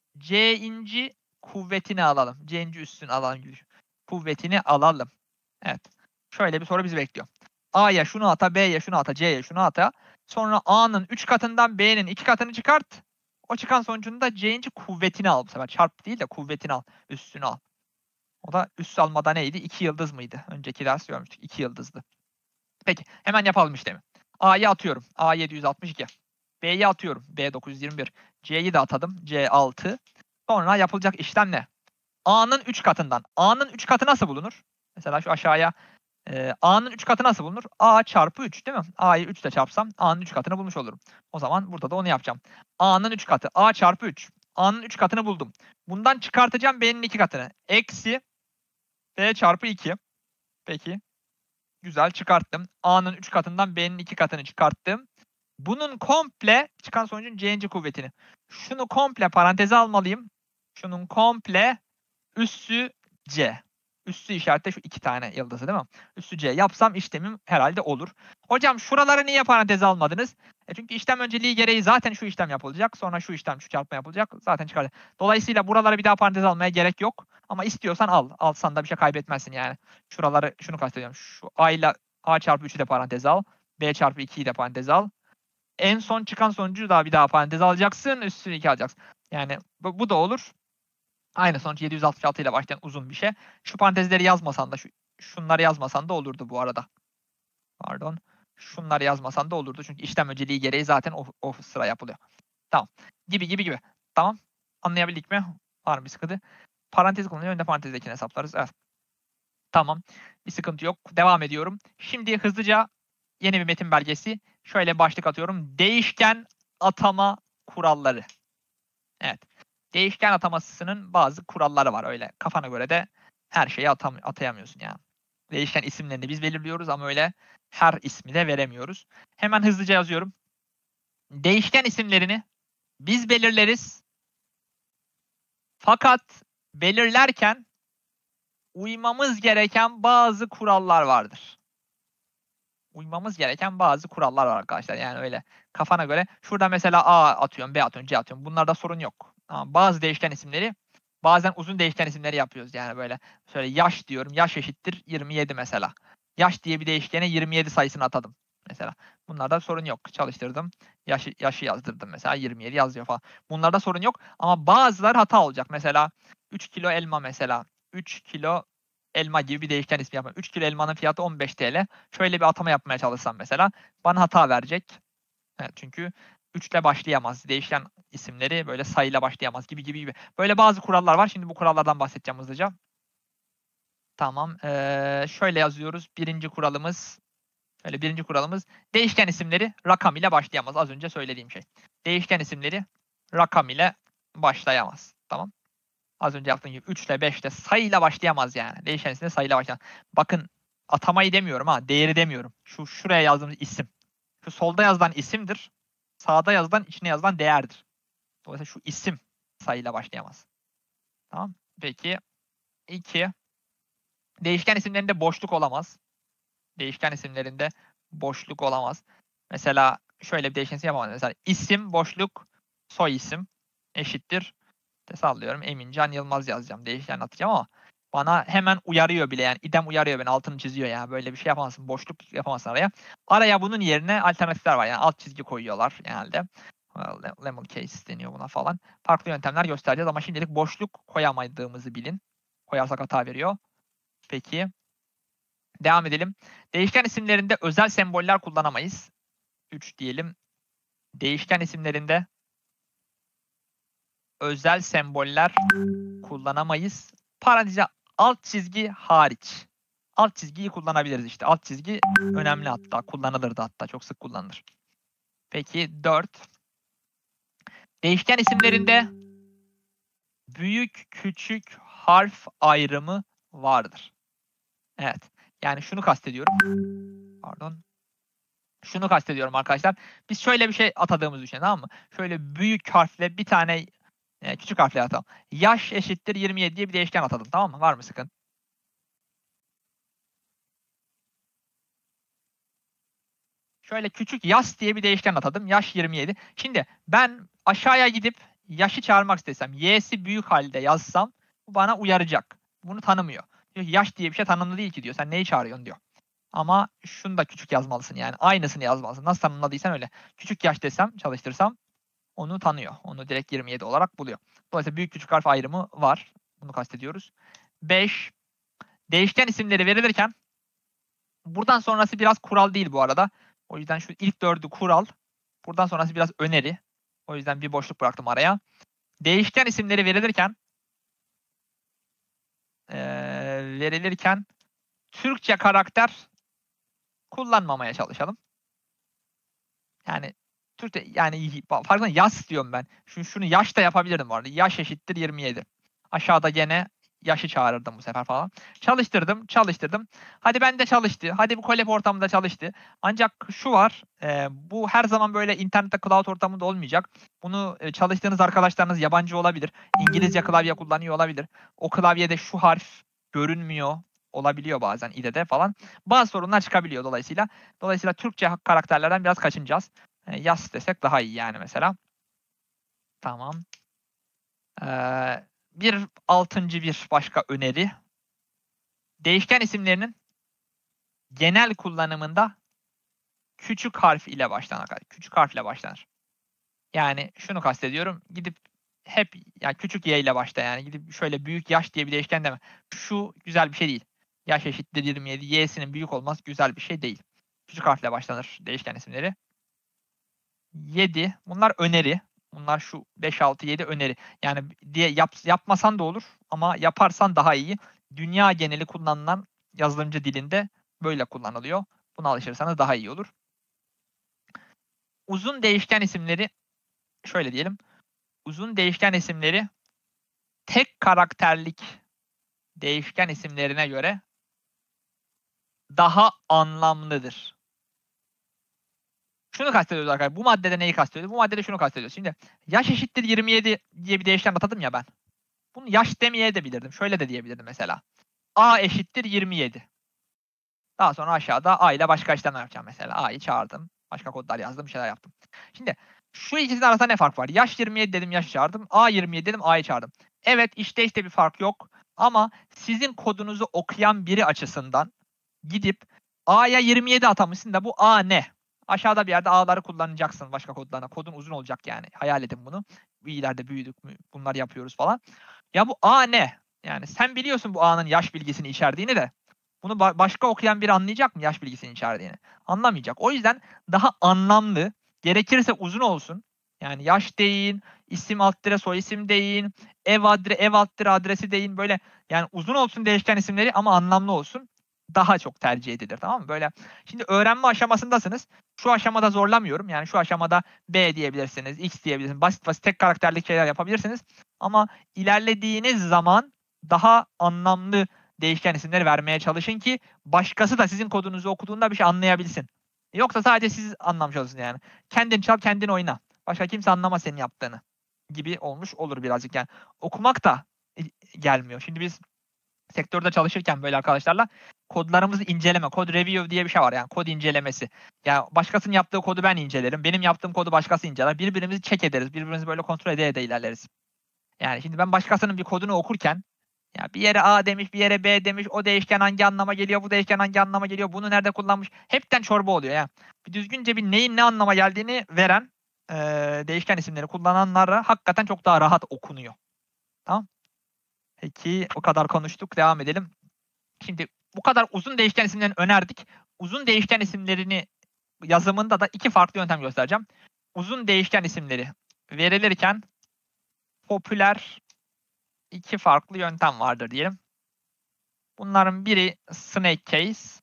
C'inci kuvvetini alalım. C'inci üstünü alalım gibi. Kuvvetini alalım. Evet. Şöyle bir soru bizi bekliyor. A'ya şunu ata, B'ye şunu ata, C'ye şunu ata. Sonra A'nın 3 katından B'nin 2 katını çıkart. O çıkan sonucun da C'inci kuvvetini al bu sefer. Çarp değil de kuvvetini al. Üstünü al. O da üst almada neydi? 2 yıldız mıydı? Önceki ders görmüştük. 2 yıldızdı. Peki. Hemen yapalım işlemi. A'yı atıyorum. A 762. B'yi atıyorum. B 921. C'yi de atadım. C 6. Sonra yapılacak işlem ne? A'nın 3 katından. A'nın 3 katı nasıl bulunur? Mesela şu aşağıya A'nın 3 katı nasıl bulunur? A çarpı 3 değil mi? A'yı 3 ile çarpsam A'nın 3 katını bulmuş olurum. O zaman burada da onu yapacağım. A'nın 3 katı. A çarpı 3. A'nın 3 katını buldum. Bundan çıkartacağım B'nin 2 katını. Eksi B çarpı 2. Peki. Güzel, çıkarttım. A'nın 3 katından B'nin 2 katını çıkarttım. Bunun komple çıkan sonucun C'inci kuvvetini. Şunu komple paranteze almalıyım. Şunun komple üssü C. Üssü işaretle şu 2 tane yıldızı değil mi? Üssü C yapsam işlemim herhalde olur. Hocam şuraları niye paranteze almadınız? Çünkü işlem önceliği gereği zaten şu işlem yapılacak. Sonra şu işlem, şu çarpma yapılacak. Zaten çıkacak. Dolayısıyla buraları bir daha paranteze almaya gerek yok. Ama istiyorsan al. Alsan da bir şey kaybetmezsin yani. Şuraları, şunu kastediyorum. Şu A ile A çarpı 3'ü de paranteze al. B çarpı 2'yi de paranteze al. En son çıkan sonucu da bir daha parantez alacaksın. Üstüne 2 alacaksın. Yani bu da olur. Aynı sonuç 766 ile başlayan uzun bir şey. Şu parantezleri yazmasan da, şunları yazmasan da olurdu bu arada. Pardon. Şunları yazmasan da olurdu. Çünkü işlem önceliği gereği zaten o sıra yapılıyor. Tamam. Gibi. Tamam. Anlayabildik mi? Var mı bir sıkıntı? Parantez kullanıyor. Önde parantezdekini hesaplarız. Evet. Tamam. Bir sıkıntı yok. Devam ediyorum. Şimdi hızlıca yeni bir metin belgesi. Şöyle başlık atıyorum. Değişken atama kuralları. Evet. Değişken atamasının bazı kuralları var. Öyle kafana göre de her şeyi atayamıyorsun yani. Değişken isimlerini biz belirliyoruz ama öyle her ismi de veremiyoruz. Hemen hızlıca yazıyorum. Değişken isimlerini biz belirleriz. Fakat belirlerken uymamız gereken bazı kurallar vardır. Uymamız gereken bazı kurallar var arkadaşlar. Yani öyle kafana göre. Şurada mesela A atıyorum, B atıyorum, C atıyorum. Bunlarda sorun yok. Ama bazı değişken isimleri, bazen uzun değişken isimleri yapıyoruz. Yani böyle şöyle yaş diyorum. Yaş eşittir 27 mesela. Yaş diye bir değişkene 27 sayısını atadım mesela. Bunlarda sorun yok. Çalıştırdım. Yaşı yazdırdım mesela. 27 yazıyor falan. Bunlarda sorun yok. Ama bazıları hata olacak. Mesela 3 kilo elma mesela. 3 kilo elma gibi bir değişken ismi yapıyorum. 3 kilo elmanın fiyatı 15 TL. Şöyle bir atama yapmaya çalışsam mesela bana hata verecek. Evet, çünkü 3 ile başlayamaz. Değişken isimleri böyle sayıyla başlayamaz gibi. Böyle bazı kurallar var. Şimdi bu kurallardan bahsedeceğim hızlıca. Tamam. Şöyle yazıyoruz. Birinci kuralımız değişken isimleri rakam ile başlayamaz. Az önce söylediğim şey. Değişken isimleri rakam ile başlayamaz. Tamam. Az önce yaptığım gibi 3 ile 5 ile sayıyla başlayamaz yani. Değişken isimle sayıyla başlayamaz. Bakın, atamayı demiyorum ha. Değeri demiyorum. Şuraya yazdığımız isim. Şu solda yazılan isimdir. Sağda yazılan, içine yazılan değerdir. Dolayısıyla şu isim sayıyla başlayamaz. Tamam. Peki. 2. Değişken isimlerinde boşluk olamaz. Değişken isimlerinde boşluk olamaz. Mesela şöyle bir değişken isim yapamaz. Mesela isim boşluk soy isim eşittir. Sallıyorum Emincan Yılmaz yazacağım. Değişken atacağım ama bana hemen uyarıyor bile yani. İdem uyarıyor beni. Altını çiziyor yani. Böyle bir şey yapamazsın. Boşluk yapamazsın araya. Araya bunun yerine alternatifler var. Yani alt çizgi koyuyorlar genelde. Lemon case deniyor buna falan. Farklı yöntemler göstereceğiz ama şimdilik boşluk koyamadığımızı bilin. Koyarsak hata veriyor. Peki. Devam edelim. Değişken isimlerinde özel semboller kullanamayız. 3 diyelim. Değişken isimlerinde özel semboller kullanamayız. Paranteze alt çizgi hariç. Alt çizgiyi kullanabiliriz işte. Alt çizgi önemli hatta. Kullanılırdı hatta. Çok sık kullanılır. Peki 4. Değişken isimlerinde büyük küçük harf ayrımı vardır. Evet. Yani şunu kastediyorum. Pardon. Şunu kastediyorum arkadaşlar. Biz şöyle bir şey atadığımızı düşünelim, tamam mı? Şöyle büyük harfle bir tane küçük harfle atalım. Yaş eşittir 27 diye bir değişken atadım, tamam mı? Var mı sıkıntı? Şöyle küçük yas diye bir değişken atadım. Yaş 27. Şimdi ben aşağıya gidip yaşı çağırmak istesem, y'si büyük halde yazsam bu bana uyaracak. Bunu tanımıyor. Diyor ki yaş diye bir şey tanımlı değil ki diyor. Sen neyi çağırıyorsun diyor. Ama şunu da küçük yazmalısın yani. Aynısını yazmalısın. Nasıl tanımladıysan öyle. Küçük yaş desem, çalıştırsam onu tanıyor. Onu direkt 27 olarak buluyor. Dolayısıyla büyük küçük harf ayrımı var. Bunu kastediyoruz. 5. Değişken isimleri verilirken buradan sonrası biraz kural değil bu arada. O yüzden şu ilk 4'ü kural. Buradan sonrası biraz öneri. O yüzden bir boşluk bıraktım araya. Değişken isimleri verilirken Türkçe karakter kullanmamaya çalışalım. Yani Türkçe yani farkında yas diyorum ben. Şunu yaş da yapabilirdim bu arada. Yaş eşittir 27. Aşağıda gene yaşı çağırırdım bu sefer falan. Çalıştırdım. Hadi bende çalıştı. Hadi bu kolab ortamında çalıştı. Ancak şu var. Bu her zaman böyle internette cloud ortamında olmayacak. Bunu çalıştığınız arkadaşlarınız yabancı olabilir. İngilizce klavye kullanıyor olabilir. O klavyede şu harf görünmüyor olabiliyor bazen IDE'de falan. Bazı sorunlar çıkabiliyor dolayısıyla. Dolayısıyla Türkçe karakterlerden biraz kaçınacağız. Yas desek daha iyi yani mesela. Tamam. Bir altıncı bir başka öneri. Değişken isimlerinin genel kullanımında küçük harf ile başlanır. Küçük harf ile başlanır. Yani şunu kastediyorum. Gidip hep yani küçük y ile başla yani. Gidip şöyle büyük yaş diye bir değişken deme. Şu güzel bir şey değil. Yaş eşittir 27. Y'sinin büyük olması güzel bir şey değil. Küçük harfle başlanır değişken isimleri. 7. Bunlar öneri. Bunlar şu 5, 6, 7 öneri. Yani diye yapmasan da olur ama yaparsan daha iyi. Dünya geneli kullanılan yazılımcı dilinde böyle kullanılıyor. Buna alışırsanız daha iyi olur. Uzun değişken isimleri şöyle diyelim. Uzun değişken isimleri tek karakterlik değişken isimlerine göre daha anlamlıdır. Şunu kastediyoruz arkadaşlar. Bu maddede neyi kastediyoruz? Bu maddede şunu kastediyoruz. Şimdi yaş eşittir 27 diye bir değişken atadım ya ben. Bunu yaş demeye de bilirdim. Şöyle de diyebilirdim mesela. A eşittir 27. Daha sonra aşağıda A ile başka işlemler yapacağım mesela. A'yı çağırdım. Başka kodlar yazdım. Bir şeyler yaptım. Şimdi şu ikisinin arasında ne fark var? Yaş 27 dedim, yaş çağırdım. A 27 dedim, A'yı çağırdım. Evet, işte bir fark yok. Ama sizin kodunuzu okuyan biri açısından gidip A'ya 27 atamışsın da bu A ne? Aşağıda bir yerde A'ları kullanacaksın başka kodlarına. Kodun uzun olacak yani. Hayal edin bunu. İleride büyüdük mü bunlar yapıyoruz falan. Ya bu A ne? Yani sen biliyorsun bu A'nın yaş bilgisini içerdiğini de. Bunu başka okuyan biri anlayacak mı yaş bilgisini içerdiğini? Anlamayacak. O yüzden daha anlamlı, gerekirse uzun olsun. Yani yaş deyin, isim alt dire soy isim deyin, ev alt dire adresi deyin. Böyle yani uzun olsun değişken isimleri ama anlamlı olsun. Daha çok tercih edilir, tamam mı? Böyle şimdi öğrenme aşamasındasınız. Şu aşamada zorlamıyorum. Yani şu aşamada B diyebilirsiniz, X diyebilirsiniz. Basit basit tek karakterli şeyler yapabilirsiniz. Ama ilerlediğiniz zaman daha anlamlı değişken isimleri vermeye çalışın ki başkası da sizin kodunuzu okuduğunda bir şey anlayabilsin. Yoksa sadece siz anlamış olsun yani. Kendin çal, kendin oyna. Başka kimse anlamaz senin yaptığını gibi olmuş olur birazcık yani. Okumak da gelmiyor. Şimdi biz sektörde çalışırken böyle arkadaşlarla kodlarımızı inceleme, kod review diye bir şey var yani kod incelemesi. Yani başkasının yaptığı kodu ben incelerim, benim yaptığım kodu başkası inceler, birbirimizi check ederiz, birbirimizi böyle kontrol ede ilerleriz. Yani şimdi ben başkasının bir kodunu okurken ya bir yere A demiş, bir yere B demiş, o değişken hangi anlama geliyor, bu değişken hangi anlama geliyor, bunu nerede kullanmış, hepten çorba oluyor ya. Bir düzgünce bir neyin ne anlama geldiğini veren değişken isimleri kullananlara hakikaten çok daha rahat okunuyor. Tamam. Peki o kadar konuştuk, devam edelim. Şimdi bu kadar uzun değişken isimlerini önerdik. Uzun değişken isimlerini yazımında da iki farklı yöntem göstereceğim. Uzun değişken isimleri verilirken popüler iki farklı yöntem vardır diyelim. Bunların biri snake case,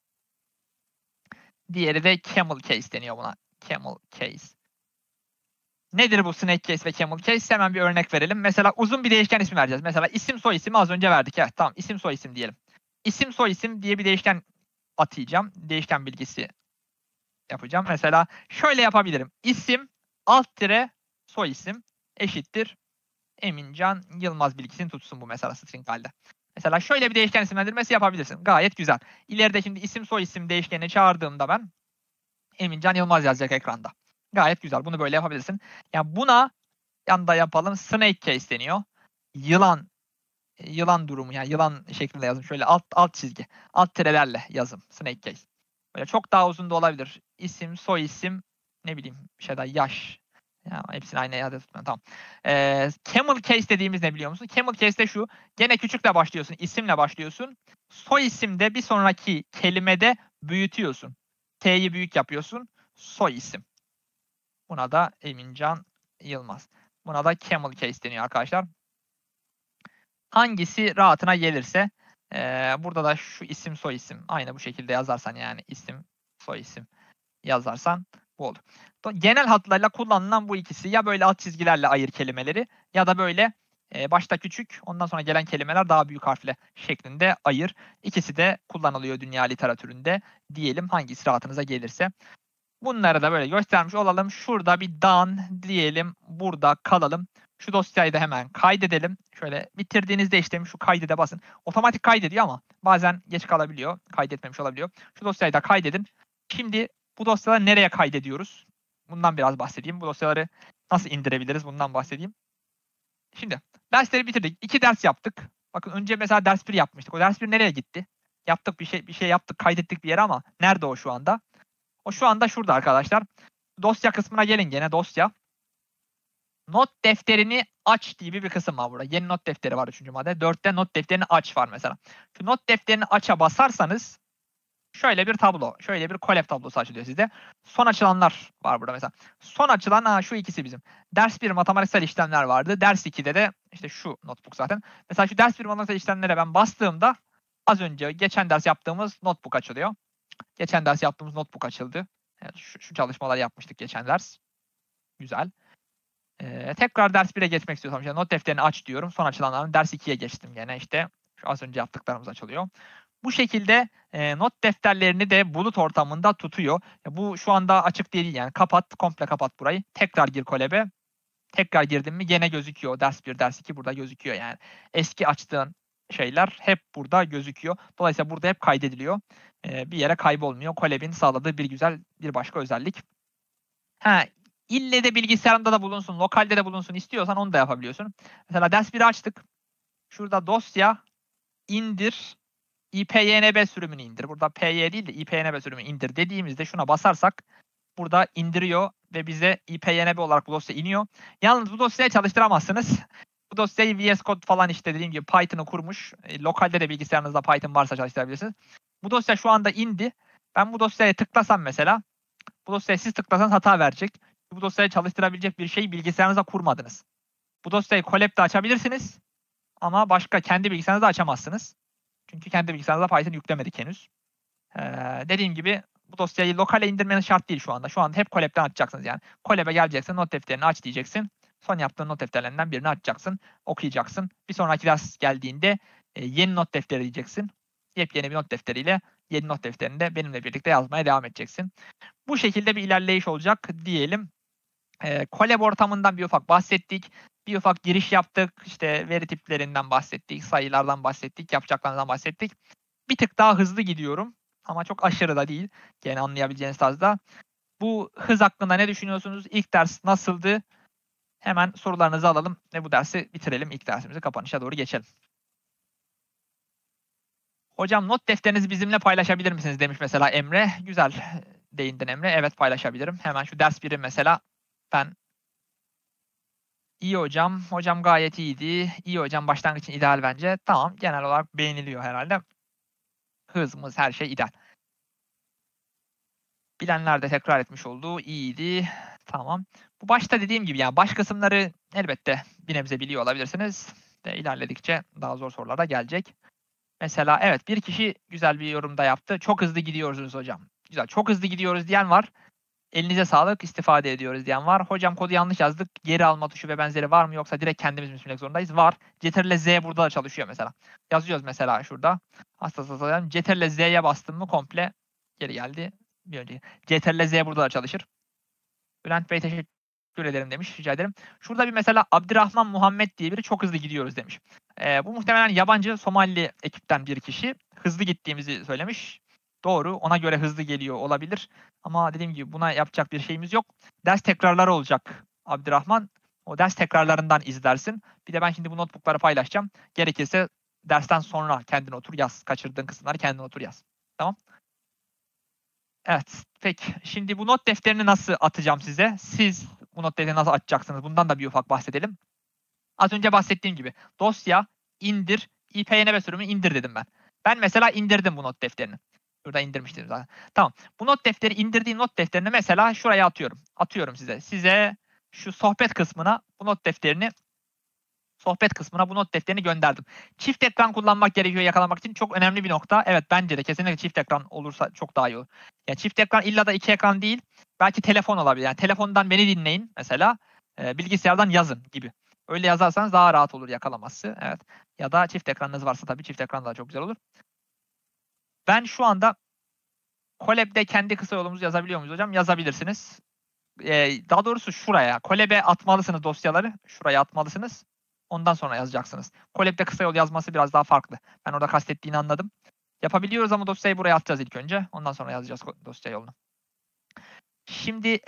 diğeri de camel case deniyor buna. Camel case. Nedir bu snake case ve camel case? Hemen bir örnek verelim. Mesela uzun bir değişken ismi vereceğiz. Mesela isim soy ismi az önce verdik. Evet, tamam, isim soy isim diyelim. İsim soy isim diye bir değişken atayacağım. Değişken bilgisi yapacağım. Mesela şöyle yapabilirim. İsim alt tire soy isim eşittir Emincan Yılmaz bilgisini tutsun bu mesela string halde. Mesela şöyle bir değişken isimlendirmesi yapabilirsin. Gayet güzel. İleride şimdi isim soy isim değişkenini çağırdığımda ben Emincan Yılmaz yazacak ekranda. Gayet güzel. Bunu böyle yapabilirsin. Yani buna yanda yapalım. Snake case deniyor. Yılan durumu, yani yılan şeklinde yazım. Şöyle alt çizgi. Alt tirelerle yazım. Snake case. Böyle çok daha uzun da olabilir. İsim, soy isim, ne bileyim bir şey daha, yaş. Ya hepsini aynı yerde tutmuyorum. Tamam. Camel case dediğimiz ne biliyor musun? Camel case de şu. Gene küçükle başlıyorsun. İsimle başlıyorsun. Soy isimde bir sonraki kelimede büyütüyorsun. T'yi büyük yapıyorsun. Soy isim. Buna da Emincan Yılmaz. Buna da camel case deniyor arkadaşlar. Hangisi rahatına gelirse burada da şu isim soy isim aynı bu şekilde yazarsan, yani isim soy isim yazarsan bu olur. Genel hatlarıyla kullanılan bu ikisi, ya böyle alt çizgilerle ayır kelimeleri ya da böyle başta küçük ondan sonra gelen kelimeler daha büyük harfle şeklinde ayır. İkisi de kullanılıyor dünya literatüründe diyelim, hangisi rahatınıza gelirse. Bunları da böyle göstermiş olalım. Şurada bir done diyelim. Burada kalalım. Şu dosyayı da hemen kaydedelim. Şöyle bitirdiğinizde işlemi şu kaydede basın. Otomatik kaydediyor ama bazen geç kalabiliyor. Kaydetmemiş olabiliyor. Şu dosyayı da kaydedin. Şimdi bu dosyaları nereye kaydediyoruz? Bundan biraz bahsedeyim. Bu dosyaları nasıl indirebiliriz? Bundan bahsedeyim. Şimdi dersleri bitirdik. 2 ders yaptık. Bakın önce mesela ders 1 yapmıştık. O ders 1 nereye gitti? Yaptık bir şey yaptık, kaydettik bir yere ama nerede o şu anda? O şu anda şurada arkadaşlar. Dosya kısmına gelin, gene dosya. Not defterini aç gibi bir kısım var burada. Yeni not defteri var 3. madde. 4'te not defterini aç var mesela. Şu not defterini aç'a basarsanız şöyle bir tablo, şöyle bir collab tablosu açılıyor sizde. Son açılanlar var burada mesela. Son açılan şu ikisi bizim. Ders 1 matematiksel işlemler vardı. Ders 2'de de işte şu notebook zaten. Mesela şu ders 1 matematiksel işlemlere ben bastığımda az önce geçen ders yaptığımız notebook açılıyor. Geçen ders yaptığımız notebook açıldı. Evet, şu çalışmaları yapmıştık geçen ders. Güzel. Tekrar ders 1'e geçmek istiyorsam işte not defterini aç diyorum. Son açılanların ders 2'ye geçtim gene işte. Şu az önce yaptıklarımız açılıyor. Bu şekilde not defterlerini de bulut ortamında tutuyor. Bu şu anda açık değil yani. Kapat, komple kapat burayı. Tekrar gir Colab'e. Tekrar girdim mi gene gözüküyor. Ders 1, ders 2 burada gözüküyor yani. Eski açtığın şeyler hep burada gözüküyor. Dolayısıyla burada hep kaydediliyor. Bir yere kaybolmuyor. Colab'in sağladığı bir güzel bir başka özellik. İlle de bilgisayarında da bulunsun, lokalde de bulunsun istiyorsan onu da yapabiliyorsun. Mesela ders 1'i açtık. Şurada dosya, indir, IPYNB sürümünü indir. Burada PY değil de IPYNB sürümünü indir dediğimizde şuna basarsak burada indiriyor ve bize IPYNB olarak bu dosya iniyor. Yalnız bu dosyayı çalıştıramazsınız. Bu dosyayı VS Code falan işte dediğim gibi Python'ı kurmuş. Lokalde de bilgisayarınızda Python varsa çalıştırabilirsiniz. Bu dosya şu anda indi. Ben bu dosyaya tıklasam mesela, bu dosyaya siz tıklasanız hata verecek. Bu dosyayı çalıştırabilecek bir şey bilgisayarınıza kurmadınız. Bu dosyayı Colab'de açabilirsiniz ama başka kendi bilgisayarınızda açamazsınız. Çünkü kendi bilgisayarınıza Python yüklemedik henüz. Dediğim gibi bu dosyayı lokale indirmeniz şart değil şu anda. Şu anda hep Colab'den açacaksınız yani. Colab'e geleceksin, not defterini aç diyeceksin. Son yaptığın not defterlerinden birini açacaksın, okuyacaksın. Bir sonraki ders geldiğinde yeni not defteri diyeceksin. Yepyeni bir not defteriyle yeni not defterinde benimle birlikte yazmaya devam edeceksin. Bu şekilde bir ilerleyiş olacak diyelim. Colab ortamından bir ufak bahsettik. bir ufak giriş yaptık. İşte veri tiplerinden bahsettik, sayılardan bahsettik, yapacaklarından bahsettik. Bir tık daha hızlı gidiyorum ama çok aşırı da değil. Gene anlayabileceğiniz tarzda. Bu hız hakkında ne düşünüyorsunuz? İlk ders nasıldı? Hemen sorularınızı alalım ve bu dersi bitirelim. İlk dersimizi kapanışa doğru geçelim. Hocam not defterinizi bizimle paylaşabilir misiniz demiş mesela Emre. Güzel değindin Emre. Evet, paylaşabilirim. Hemen şu ders 1'i mesela ben iyi hocam. Hocam gayet iyiydi. İyi hocam, başlangıç için ideal bence. Tamam, genel olarak beğeniliyor herhalde. Hızımız, her şey ideal. Bilenler de tekrar etmiş oldu. İyiydi. Tamam. Bu başta dediğim gibi yani baş kısımları elbette bir nebze biliyor olabilirsiniz. De ilerledikçe daha zor sorular da gelecek. Mesela evet, bir kişi güzel bir yorumda yaptı. Çok hızlı gidiyorsunuz hocam. Güzel. Çok hızlı gidiyoruz diyen var. Elinize sağlık, istifade ediyoruz diyen var. Hocam kodu yanlış yazdık. Geri alma tuşu ve benzeri var mı, yoksa direkt kendimiz mi silmek zorundayız? Var. Ctrl Z burada da çalışıyor mesela. Yazıyoruz mesela şurada. Hassas Ctrl Z'ye bastım mı komple geri geldi. Bir önce. Ctrl Z burada da çalışır. Bülent Bey teşekkür ederim demiş. Rica ederim. Şurada bir mesela Abdurrahman Muhammed diye biri çok hızlı gidiyoruz demiş. Bu muhtemelen yabancı Somali ekipten bir kişi. Hızlı gittiğimizi söylemiş. Doğru. Ona göre hızlı geliyor olabilir. Ama dediğim gibi buna yapacak bir şeyimiz yok. Ders tekrarları olacak Abdurrahman. O ders tekrarlarından izlersin. Bir de ben şimdi bu notebookları paylaşacağım. Gerekirse dersten sonra kendin otur yaz. Kaçırdığın kısımları kendin otur yaz. Tamam. Evet. Peki. Şimdi bu not defterini nasıl atacağım size? Siz bu not defterini nasıl açacaksınız? Bundan da bir ufak bahsedelim. Az önce bahsettiğim gibi dosya, indir, IPNB sürümü indir dedim ben. Ben mesela indirdim bu not defterini. Şurada indirmiştim zaten. Tamam. Bu not defteri, indirdiğim not defterini mesela şuraya atıyorum. Atıyorum size. Size şu sohbet kısmına bu not defterini bu not defterini gönderdim. Çift ekran kullanmak gerekiyor yakalamak için. Çok önemli bir nokta. Evet, bence de kesinlikle çift ekran olursa çok daha iyi olur. Ya çift ekran illa da 2 ekran değil. Belki telefon olabilir. Yani telefondan beni dinleyin mesela. Bilgisayardan yazın gibi. Öyle yazarsanız daha rahat olur yakalaması. Evet. Ya da çift ekranınız varsa tabii çift ekran da çok güzel olur. Ben şu anda Colab'de kendi kısa yolumuzu yazabiliyor muyuz hocam? Yazabilirsiniz. Daha doğrusu şuraya. Colab'e atmalısınız dosyaları. Şuraya atmalısınız. Ondan sonra yazacaksınız. Colab'de kısa yol yazması biraz daha farklı. Ben orada kastettiğini anladım. Yapabiliyoruz ama dosyayı buraya atacağız ilk önce. Ondan sonra yazacağız dosya yolunu. Şimdi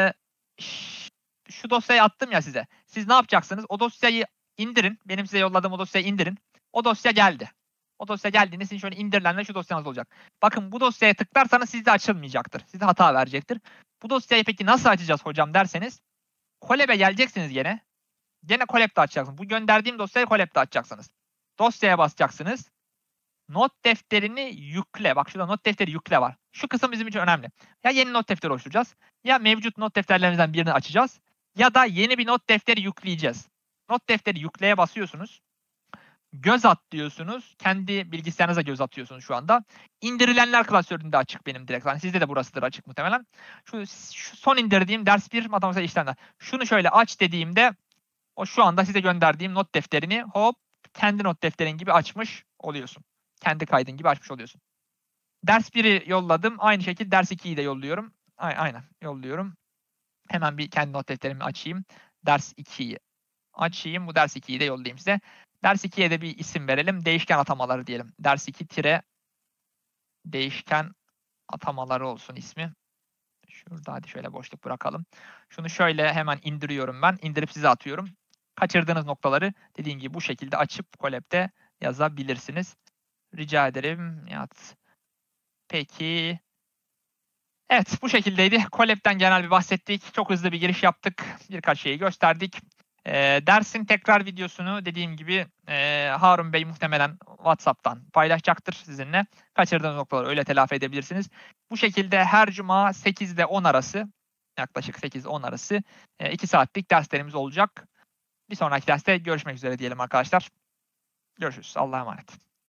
şu dosyayı attım ya size. Siz ne yapacaksınız? O dosyayı indirin. Benim size yolladığım o dosyayı indirin. O dosya geldi. O dosya geldiğinde sizin şöyle indirilenle şu dosyanız olacak. Bakın bu dosyaya tıklarsanız sizde açılmayacaktır. Size hata verecektir. Bu dosyayı peki nasıl açacağız hocam derseniz, Colab'e geleceksiniz gene. Gene Colab'de açacaksınız. Bu gönderdiğim dosyayı Colab'de açacaksınız. Dosyaya basacaksınız. Not defterini yükle. Bak şurada not defteri yükle var. Şu kısım bizim için önemli. Ya yeni not defteri oluşturacağız. Ya mevcut not defterlerimizden birini açacağız. Ya da yeni bir not defteri yükleyeceğiz. Not defteri yükleye basıyorsunuz. Göz at diyorsunuz. Kendi bilgisayarınıza göz atıyorsunuz şu anda. İndirilenler klasöründe açık benim direkt. Yani sizde de burasıdır açık muhtemelen. Şu son indirdiğim ders 1 matematiksel işlemler. Şunu şöyle aç dediğimde o şu anda size gönderdiğim not defterini hop kendi not defterin gibi açmış oluyorsun. Kendi kaydın gibi açmış oluyorsun. Ders 1'i yolladım. Aynı şekilde ders 2'yi de yolluyorum. Aynen yolluyorum. Hemen bir kendi not defterimi açayım. Ders 2'yi açayım. Bu ders 2'yi de yollayayım size. Ders 2'ye de bir isim verelim. Değişken atamaları diyelim. Ders 2 tire değişken atamaları olsun ismi. Şurada hadi şöyle boşluk bırakalım. Şunu şöyle hemen indiriyorum ben. İndirip size atıyorum. Kaçırdığınız noktaları dediğim gibi bu şekilde açıp Colab'de yazabilirsiniz. Rica ederim. Yat. Peki. Evet, bu şekildeydi. Colab'den genel bir bahsettik. Çok hızlı bir giriş yaptık. Birkaç şeyi gösterdik. Dersin tekrar videosunu dediğim gibi Harun Bey muhtemelen WhatsApp'tan paylaşacaktır sizinle. Kaçırdığınız noktaları öyle telafi edebilirsiniz. Bu şekilde her cuma 8 ile 10 arası, yaklaşık 8-10 arası 2 saatlik derslerimiz olacak. Bir sonraki derste görüşmek üzere diyelim arkadaşlar. Görüşürüz. Allah'a emanet.